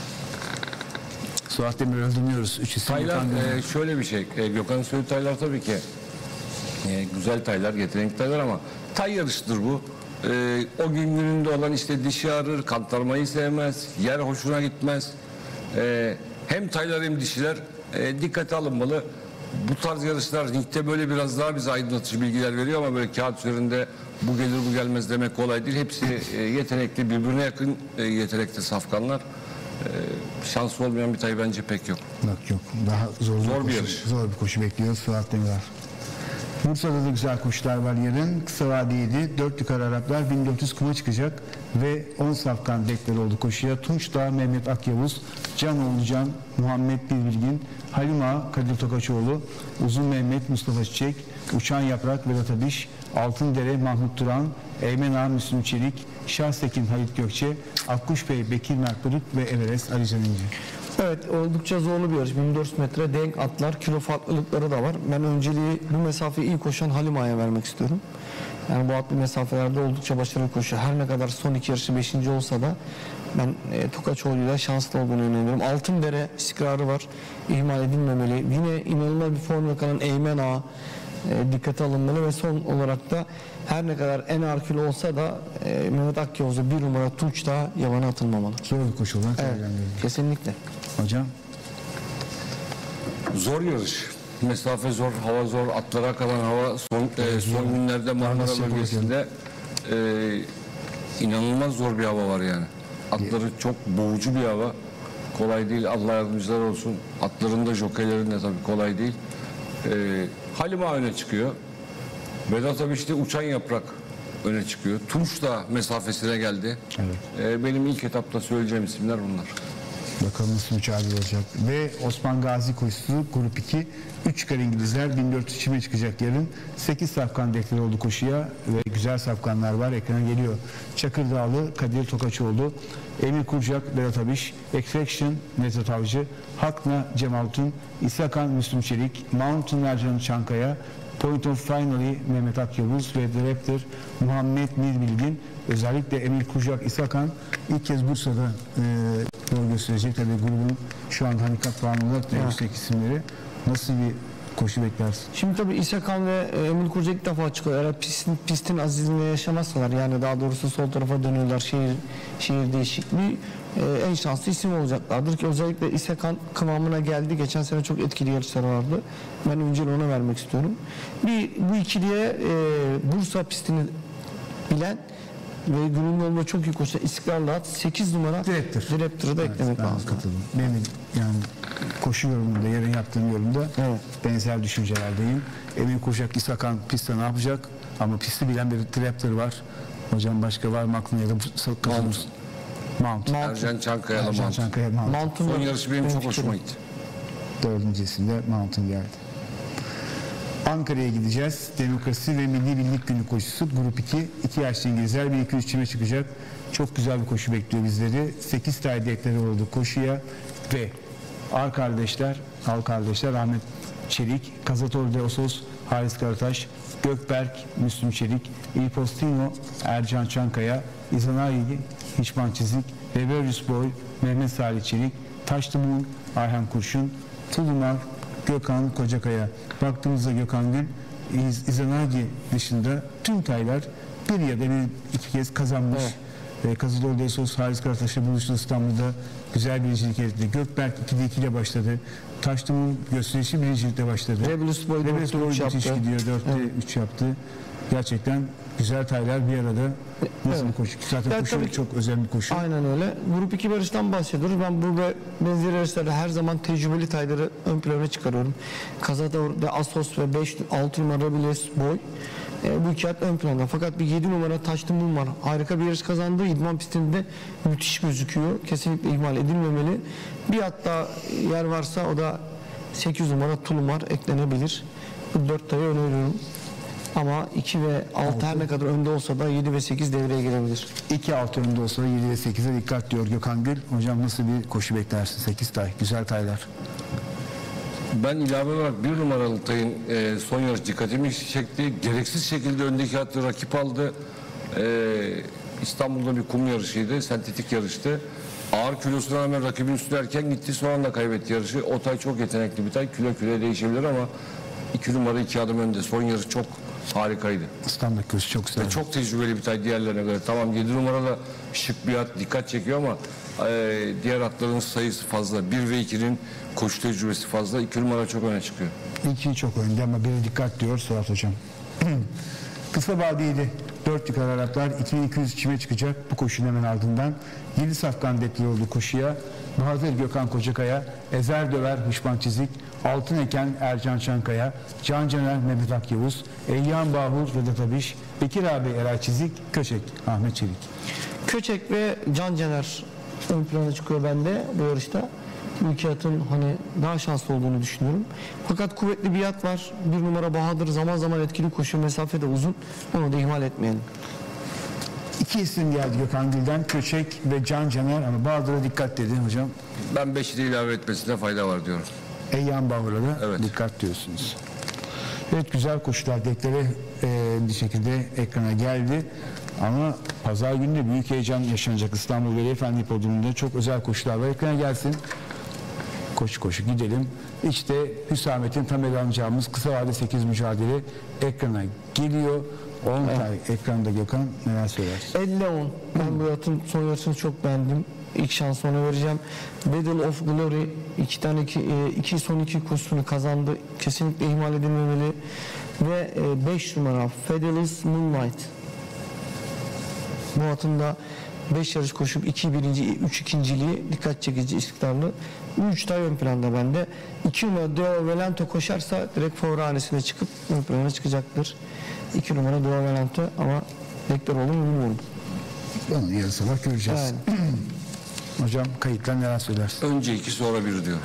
Suat Demir'i öldürmüyoruz. 3 isim. Taylar şöyle bir şey. Gökhan'ın söylediği taylar tabii ki güzel taylar, yetenekli taylar ama tay yarışıdır bu. O gün gününde olan işte dişi arır, kantarmayı sevmez, yer hoşuna gitmez. Hem taylar hem dişiler dikkate alınmalı. Bu tarz yarışlar ringde böyle biraz daha bize aydınlatıcı bilgiler veriyor ama böyle kağıt üzerinde bu gelir bu gelmez demek kolay değil. Hepsi yetenekli, birbirine yakın yetenekli safkanlar. Şanslı olmayan bir tay bence pek yok. Yok. Daha zor bir yarış. Zor bir koşu bekliyor Suat Demirel. Bursa'da da güzel koşular var yarın. Kısa vadiydi. 4 yukarı Araplar 1400 kuma çıkacak ve 10 safkan dekleri oldu koşuya. Tunçdağ, Mehmet Akyavuz, Canoğlu Can, Muhammed Bilbilgin, Halim Ağa, Kadir Tokaçoğlu, Uzun Mehmet, Mustafa Çiçek, Uçan Yaprak, Vedat Abiş, Altındere, Mahmut Duran, Eymen Ağa, Müslüm Çelik, Şahsekin, Halit Gökçe, Akkuş Bey, Bekir Mertbırık ve Everest Ali Can İnce. Evet, oldukça zorlu bir yarış. 1400 metre denk atlar, kilo farklılıkları da var. Ben önceliği bu mesafeyi iyi koşan Halim Ağa'ya vermek istiyorum. Yani bu atlı mesafelerde oldukça başarılı koşuyor. Her ne kadar son 2 yarışı 5. olsa da ben Tokaçoğlu'yla şanslı olduğunu inanıyorum. Altındere istikrarı var. İhmal edilmemeli. Yine inanılmaz bir form yakalan Eymen Ağa dikkate alınmalı ve son olarak da her ne kadar en ağır kilo olsa da Mehmet Akyavuz'u 1 numara Tunçdağ yabana atılmamalı. Zor bir koşu olan Evet, kesinlikle. Hocam? Zor yarış. Mesafe zor, hava zor, atlara kalan hava son günlerde Marmara bölgesinde inanılmaz zor bir hava var yani. Atları çok boğucu bir hava. Kolay değil. Allah yardımcılar olsun. Atların da jokeylerin de tabii kolay değil. Halim Ağa öne çıkıyor. Vedat abi işte Uçan Yaprak öne çıkıyor. Tunçdağ mesafesine geldi. Evet. Benim ilk etapta söyleyeceğim isimler bunlar. Bakalım nasıl mücadele olacak. Ve Osman Gazi koşusu grup 2. 3 yukarı İngilizler 1400 çime çıkacak yarın. 8 safkan dekleri oldu koşuya ve güzel safkanlar var. Ekrana geliyor. Çakırdağlı, Kadir Tokaçoğlu, Emir Kurcak, Berat Abiş, Extraction, Necat Avcı, Hakna, Cemal Tun, İsakan, Müslüm Çelik, Mountain Ercan Çankaya, Point of Finally, Mehmet Akyavuz ve Director Muhammed Bilgin. Özellikle Emir Kurcak, İsakan ilk kez Bursa'da yol gösterecek. Tabii grubun şu an handikap puanı olarak da yüksek isimleri. Nasıl bir koşu beklersin? Şimdi tabii İsakan ve Emil Kurcak ilk defa çıkıyor. Eğer pistin azizliğinde yaşamazsalar, yani daha doğrusu sol tarafa dönüyorlar, şehir değişikliği, en şanslı isim olacaklardır ki özellikle İsakan kıvamına geldi. Geçen sene çok etkili yarışları vardı. Ben önce ona vermek istiyorum. Bu ikiliye Bursa pistini bilen ve günün yolunda çok iyi koşan istikrarla 8 numara Director'ı da eklemek lazım. Katıldım. Benim yani koşu yorumunda, yarın yaptığım yorumda benzer düşüncelerdeyim. Emir Kurcak, İsakan pistte ne yapacak? Ama pisti bilen bir Director var. Hocam başka var mı aklına ya da Mount. Ercan Çankaya'la Mount. Son yarışı benim çok hoşuma gitti. 4. isimde Mount'un geldi. Ankara'ya gideceğiz. Demokrasi ve Milli Birlik Günü koşusu. Grup 2. 2 yaşlı İngilizler 1-2-3 çime çıkacak. Çok güzel bir koşu bekliyor bizleri. 8 tane dekleri oldu koşuya. Ve Al kardeşler Ahmet Çelik, Kazator de Osos, Halis Karataş, Gökberk, Müslüm Çelik, Il Postino, Ercan Çankaya, İzanayi, Hiçman Çizik, Reberius Boy, Mehmet Salih Çelik, Taşlımun, Ayhan Kurşun, Tulumar, Gökhan Kocakaya. Baktığımızda Gökhan Gül, İzanagi dışında tüm taylar bir ya da iki kez kazanmış. Kazıdor Desos, Halis Karataş'la buluştu İstanbul'da. Güzel birincilik elde etti. Gökberk 2'de 2 ile başladı. Taşlımun gösterişi birincilikle başladı. Rebelus Boy 4'te 3 yaptı. Gidiyor, 4'te 3 yaptı. Gerçekten güzel taylar bir arada. Nasıl bir koşu? Zaten koşu çok özel bir koşu. Aynen öyle. Grup 2 yarıştan bahsediyoruz. Ben burada benzer yarışlarda her zaman tecrübeli tayları ön plana çıkarıyorum. Kazador de Asos ve 6 numara Rebelus Boy. Bu iki at ön planda. Fakat bir 7 numara Taşlımun var. Harika bir yarış kazandı. İdman pistinde müthiş gözüküyor. Kesinlikle ihmal edilmemeli. Bir hatta yer varsa o da 8 numara Tulumar eklenebilir. Bu 4 tayı öneriyorum. Ama 2 ve 6 her ne kadar önde olsa da 7 ve 8 devreye girebilir. 2-6 önünde olsa 7 ve 8'e dikkat diyor Gökhan Gül. Hocam nasıl bir koşu beklersin? 8 tay, güzel taylar. Ben ilave olarak 1 numaralı tayın son yarış dikkatimi çekti. Gereksiz şekilde öndeki atı rakip aldı. İstanbul'da bir kum yarışıydı. Sentetik yarıştı. Ağır kilosuna rağmen rakibin üstüne erken gitti. Son anda kaybetti yarışı. O tay çok yetenekli bir tay. Kilo değişebilir ama 2 numara 2 adım önde. Son yarış çok harikaydı. İstanbul koşu çok güzel. Ve çok tecrübeli bir tay diğerlerine göre. Tamam 7 numara da şık bir at, dikkat çekiyor ama diğer atların sayısı fazla. 1 ve 2'nin koşu tecrübesi fazla. 2 numara çok öne çıkıyor. 2 çok önde ama biri dikkat diyor Suat Hocam. Kısa vadeli 4 yukarı Araplar 2200 çime çıkacak bu koşunun hemen ardından. 7 safkan detli oldu koşuya. Bahadır Gökhan Kocakaya, Ezer Döver Hışman Çizik, Altın Eken Ercan Çankaya, Can Caner Mehmet Akyavuz, Eyyam Bahur Vedat Abiş, Bekir abi Eray Çizik, Köçek Ahmet Çelik. Köçek ve Can Caner ön plana çıkıyor bende bu yarışta. Bu iki atın hani daha şanslı olduğunu düşünüyorum. Fakat kuvvetli bir at var. 1 numara Bahadır zaman zaman etkili koşuyor. Mesafe de uzun. Onu da ihmal etmeyelim. 2 isim geldi Gökhan Gül'den. Köçek ve Can Caner ama Bahadır'a dikkat dedi hocam. Ben 5'i de ilave etmesine fayda var diyorum. Eyyam Bahur'a da Evet. dikkat diyorsunuz. Evet, güzel koşular dekları bir şekilde ekrana geldi. Ama pazar günü de büyük heyecan yaşanacak İstanbul Veli Efendi Podrumu'nda. Çok özel koşular var. Ekrana gelsin. Koşu koşu gidelim. İşte Hüsamettin tam ele alacağımız kısa vade 8 mücadele ekrana geliyor. 10 tane ekranda Gökhan neler söyler? 50-10. Ben bu atın son yarışını çok beğendim. İlk şansı ona vereceğim. Battle of Glory son iki koşusunu kazandı. Kesinlikle ihmal edilmemeli. Ve 5 numara Fabulous Moonlight. Bu atın da 5 yarış koşup 2 birinci, 3 ikinciliği dikkat çekici, istikrarlı. 3 tay ön planda bende. 2 numara Deo Valento koşarsa direkt favori hanesine çıkıp ön plana çıkacaktır. 2 numara Deo Valento ama bekler olur mu bilmiyorum. Onu yarın sabah göreceğiz. Yani. Hocam kayıtlar neler söylersin? Önce 2 sonra 1 diyor.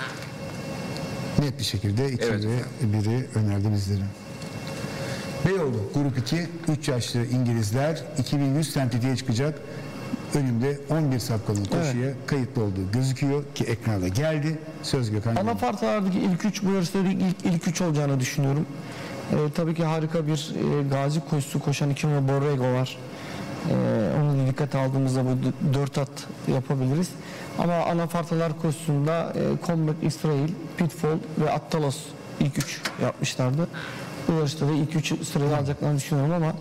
Net bir şekilde 2 Evet. ve 1'i önerdi bizlere. Beyoğlu Grup 2 3 yaşlı İngilizler 2100 sentetiğe çıkacak. Önümde 11 safkanın koşuya kayıtlı olduğu gözüküyor ki ekrana geldi. Söz Gökhan. Anafartalardaki ilk 3 bu yarışta ilk 3 olacağını düşünüyorum. Tabii ki harika bir gazi koşusu koşan 2 numara Borrego var. Onu da dikkate aldığımızda bu 4 at yapabiliriz. Ama anafartalar koşusunda Combat Israel, Pitfall ve Attalos ilk 3 yapmışlardı. Bu yarışta da ilk 3 sırayı alacaklarını düşünüyorum ama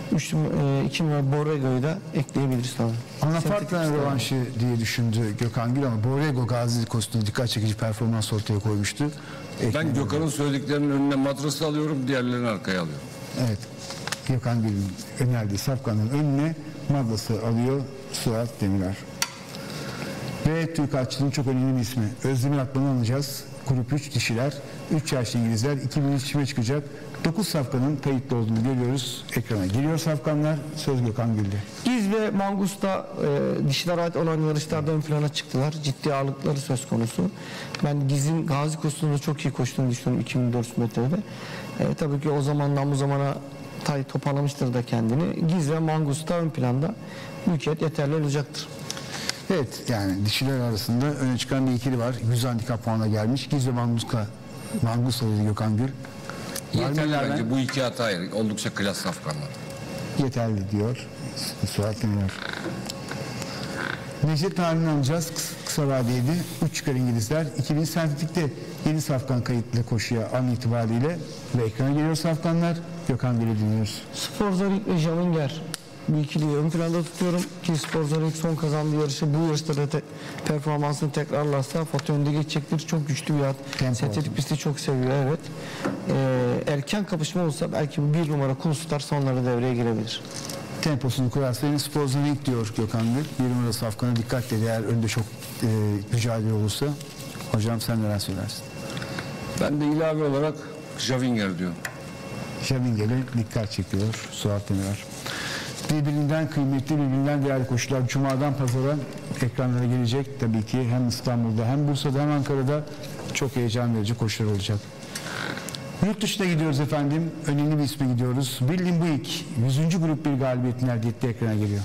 2 numara Borrego'yu da ekleyebiliriz tabii. Anafarta'nın rövanşı diye düşündü Gökhan Gül ama Borrego Gazi konusunda dikkat çekici performans ortaya koymuştu. Ben Gökhan'ın söylediklerinin önüne madrası alıyorum, diğerlerini arkaya alıyorum. Evet. Gökhan Gül'ün önerdiği safkanın önüne madrası alıyor Suat Demirer. Ve Türk atçının çok önemli bir ismi. Özdemir Akman'ı alacağız. Grup 3 dişiler. 3 yaşlı İngilizler 2000 çime çıkacak. 9 safkanın kayıtlı olduğunu görüyoruz. Ekrana geliyor safkanlar. Söz Gökhan Gül'de. Giz ve Mangus'ta dişiler ait olan yarışlarda ön plana çıktılar. Ciddi ağırlıkları söz konusu. Ben Giz'in Gazi koşusunda çok iyi koştuğunu düşünüyorum 2400 metrede. Tabii ki o zamandan bu zamana tay toparlamıştır da kendini. Giz ve Mangus'ta ön planda mülkiyet yeterli olacaktır. Evet, yani dişiler arasında öne çıkan bir ikili var. 100 handikap puanla gelmiş. Giz ve Mangus alıyor Gökhan Gül. Yeterli Var mı bence bu 2 hata oldukça klas safkanlar. yeterli diyor Suat Demirer. Necdet Tarih'ini alacağız. Kısa vadeydi. 3 çıkar İngilizler. 2000 sentetikte 7 safkan kayıtlı koşuya an itibariyle ve ekrana geliyor safkanlar. Gökhan Gül'ü dinliyoruz. Sporzarik ve Jaminger bu ikiliyi ön planda tutuyorum ki Sporzarik son kazandığı yarışı bu yarışta da performansını tekrarlarsa foto önde geçecektir. Çok güçlü bir at. Sentetik pisti çok seviyor, evet. Erken kapışma olsa belki 1 numara Kulustar sonları devreye girebilir. Temposunu kurarsa yine Sporzarik diyor Gökhan Gül. 1 numara safkana dikkat edin eğer önde çok mücadele olursa. Hocam sen neler söylersin? Ben de ilave olarak Javinger diyorum. Javinger'e dikkat çekiyor Suat Demirer. Birbirinden kıymetli, birbirinden değerli koşular Cuma'dan Pazar'a ekranlara gelecek. Tabii ki hem İstanbul'da hem Bursa'da hem Ankara'da çok heyecan verici koşular olacak. Yurt dışına gidiyoruz efendim. Önemli bir isme gidiyoruz. William Buick 100. Grup 1 galibiyetini elde etti, ekrana geliyor.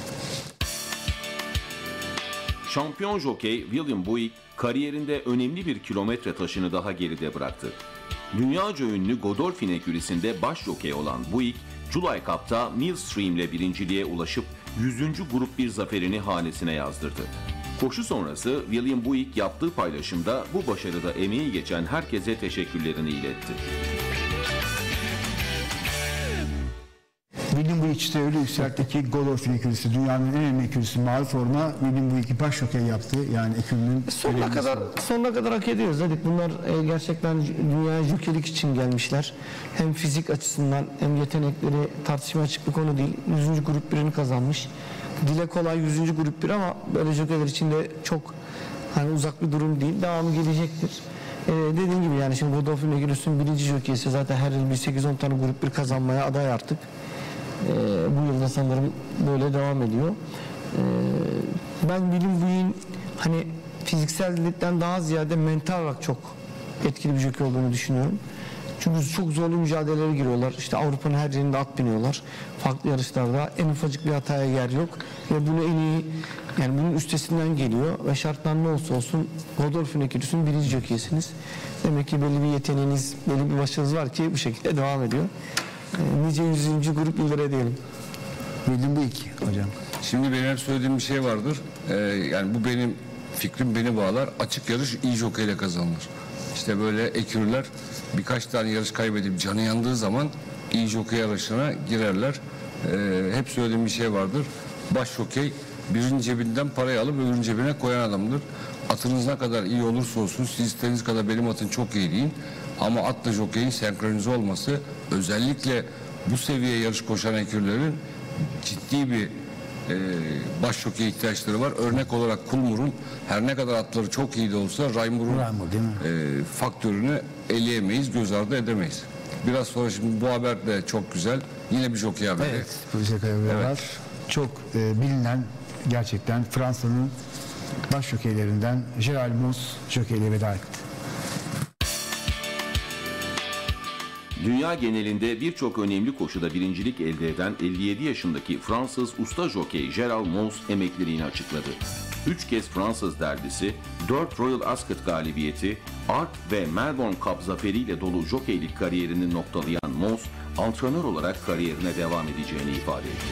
Şampiyon jokey William Buick kariyerinde önemli bir kilometre taşını daha geride bıraktı. Dünyaca ünlü Godolphin ekürisinde baş jokey olan Buick, July Cup'ta Millstream ile birinciliğe ulaşıp 100. Grup 1 zaferini hanesine yazdırdı. Koşu sonrası William Buick yaptığı paylaşımda bu başarıda emeği geçen herkese teşekkürlerini iletti. William Buick işte öyle yükseltti ki Godolphin ekürisi, dünyanın en önemli ekürisi, mavi forma William Buick'i baş jokey yaptı. Yani ekürünün sonuna kadar hak ediyoruz dedik. Bunlar gerçekten dünyaya jokeylik için gelmişler. Hem fizik açısından hem yetenekleri tartışmaya açık bir konu değil. 100. Grup 1'ini kazanmış. Dile kolay 100. Grup 1 ama böyle jokeyler için de çok hani uzak bir durum değil. Devamı gelecektir. Dediğim gibi yani şimdi Godolphin ekürüsünün birinci jokeysi zaten her yıl 8-10 tane grup 1 kazanmaya aday artık. Bu yılda sanırım böyle devam ediyor. Ben William Buick'in hani fiziksellikten daha ziyade mental olarak çok etkili bir jokey olduğunu düşünüyorum. Çünkü çok zorlu mücadelelere giriyorlar. İşte Avrupa'nın her yerinde at biniyorlar. Farklı yarışlarda en ufacık bir hataya yer yok. Ve bunu en iyi, yani bunun üstesinden geliyor. Ve şartlar ne olsa olsun Godolphin ekürüsünün birinci jokeysiniz. Demek ki belli bir yeteneğiniz, belli bir başarınız var ki bu şekilde devam ediyor. Nice 100. grup yıllara diyelim. William Buick hocam. Şimdi benim hep söylediğim bir şey vardır. Yani bu benim fikrim, beni bağlar. Açık yarış iyi jokeyle kazanılır. İşte böyle ekürler birkaç tane yarış kaybedip canı yandığı zaman iyi jokey yarışına girerler. Hep söylediğim bir şey vardır. Baş jokey birinin cebinden parayı alıp öbürünün cebine koyan adamdır. Atınız ne kadar iyi olursa olsun, siz istediğiniz kadar benim atım çok iyi deyin. Ama atla jokeyin senkronize olması, özellikle bu seviye yarış koşan ekürlerin ciddi bir baş jokey ihtiyaçları var. Örnek olarak Kulmur'un her ne kadar atları çok iyi de olsa Raimur'un faktörünü eleyemeyiz, göz ardı edemeyiz. Biraz sonra şimdi bu haber de çok güzel. Yine bir jokey haberi. Evet, bu jokey haberi var. Çok bilinen, gerçekten Fransa'nın baş jokeylerinden Gerald Moos jokeyle veda etti. Dünya genelinde birçok önemli koşuda birincilik elde eden 57 yaşındaki Fransız usta jokey Gerald Moos emekliliğini açıkladı. 3 kez Fransız derbisi, 4 Royal Ascot galibiyeti, Arc ve Melbourne Cup zaferiyle dolu jokeylik kariyerini noktalayan Moos, antrenör olarak kariyerine devam edeceğini ifade etti.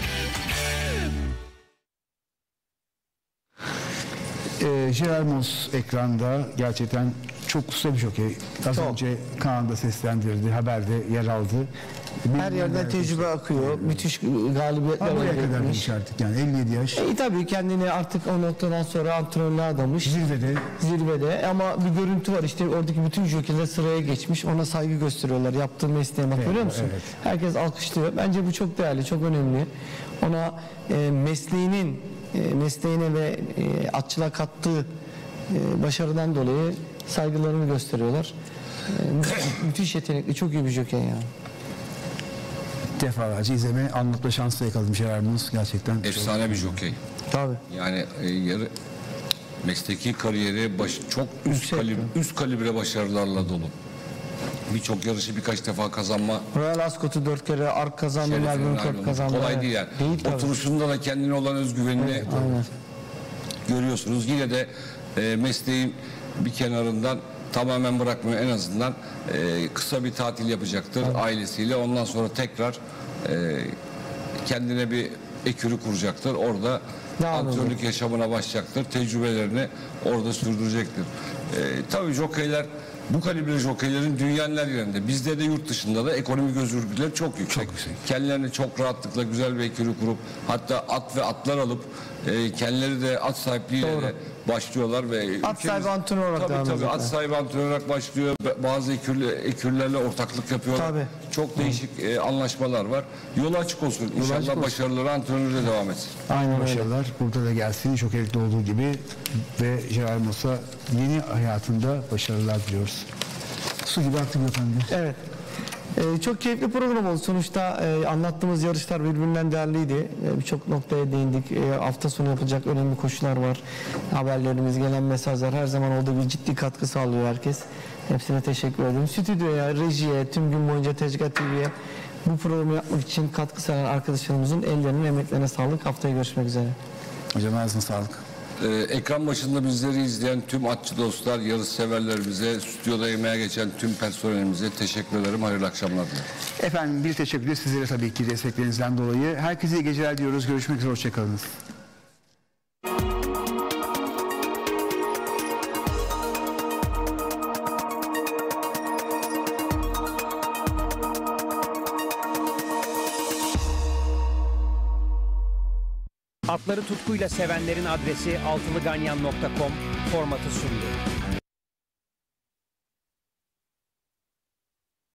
Gerald Moos ekranda gerçekten çok usta bir jokey. Az önce Kaan'da seslendirdi, haberde yer aldı. Her yerden tecrübe akıyor. Müthiş galibiyetler Buraya elde kadar etmiş. artık yani 57 yaş. Tabii kendini artık o noktadan sonra antrenörlüğe adamış. Zirvede ama bir görüntü var işte oradaki bütün jokeyler sıraya geçmiş. Ona saygı gösteriyorlar. Yaptığı mesleğe bak, görüyor musun? Evet. Herkes alkışlıyor. Bence bu çok değerli, çok önemli. Ona mesleğine ve atçılığa kattığı başarıdan dolayı saygılarını gösteriyorlar. Müthiş yetenekli, çok iyi bir jokey yani. Defalarca izleme, anlatma şansı yakaladım Gerald Moos gerçekten. Efsane bir jokey. Tabii. Yani mesleki kariyeri çok üst kalibre başarılarla dolu. Birçok yarışı birkaç defa kazanma. Royal Ascot'u 4 kere, Arc kazandı, Melbourne Cup kazandı. Kolay değil yani. Oturuşunda da kendine olan özgüvenini görüyorsunuz. Yine de mesleğin bir kenarından tamamen bırakmıyor, en azından kısa bir tatil yapacaktır ailesiyle. Ondan sonra tekrar kendine bir ekürü kuracaktır. Orada antrenörlük yaşamına başlayacaktır. Tecrübelerini orada sürdürecektir. Tabii jokeyler, bu kalibre jokeylerin dünyanın her yerinde, bizde de yurt dışında da ekonomik özgürlükleri çok yüksek. Kendilerini çok rahatlıkla güzel bir ekürü kurup, hatta at ve atlar alıp kendileri de at sahipliğiyle de başlıyorlar ve at sahibi antrenör olarak tabii at sahibi antrenör olarak başlıyor. Bazı ekürlerle ortaklık yapıyorlar. Tabii. Çok değişik anlaşmalar var. Yolu açık olsun. İnşallah başarıları antrenörle devam etsin. Aynen başarılar burada da gelsin. Çok elikli olduğu gibi ve Gerald Moos'a yeni hayatında başarılar diliyoruz. Su gibi aktık efendim. Evet. Çok keyifli program oldu. Sonuçta anlattığımız yarışlar birbirinden değerliydi. Birçok noktaya değindik. Hafta sonu yapılacak önemli koşular var. Haberlerimiz, gelen mesajlar her zaman olduğu bir ciddi katkı sağlıyor herkes. Hepsine teşekkür ederim. Stüdyoya, rejiye, tüm gün boyunca Tezgah TV'ye bu programı yapmak için katkı sağlayan arkadaşlarımızın ellerinin, emeklerine sağlık. Haftaya görüşmek üzere. Hocam ağzına sağlık. Ekran başında bizleri izleyen tüm atçı dostlar, yarış severlerimize, stüdyoda yemeğe geçen tüm personelimize teşekkür ederim. Hayırlı akşamlar dilerim. Efendim bir teşekkür sizlere tabii ki desteklerinizden dolayı. Herkese iyi geceler diyoruz. Görüşmek üzere. Hoşçakalınız. Atları tutkuyla sevenlerin adresi altılıganyan.com formatı sundu.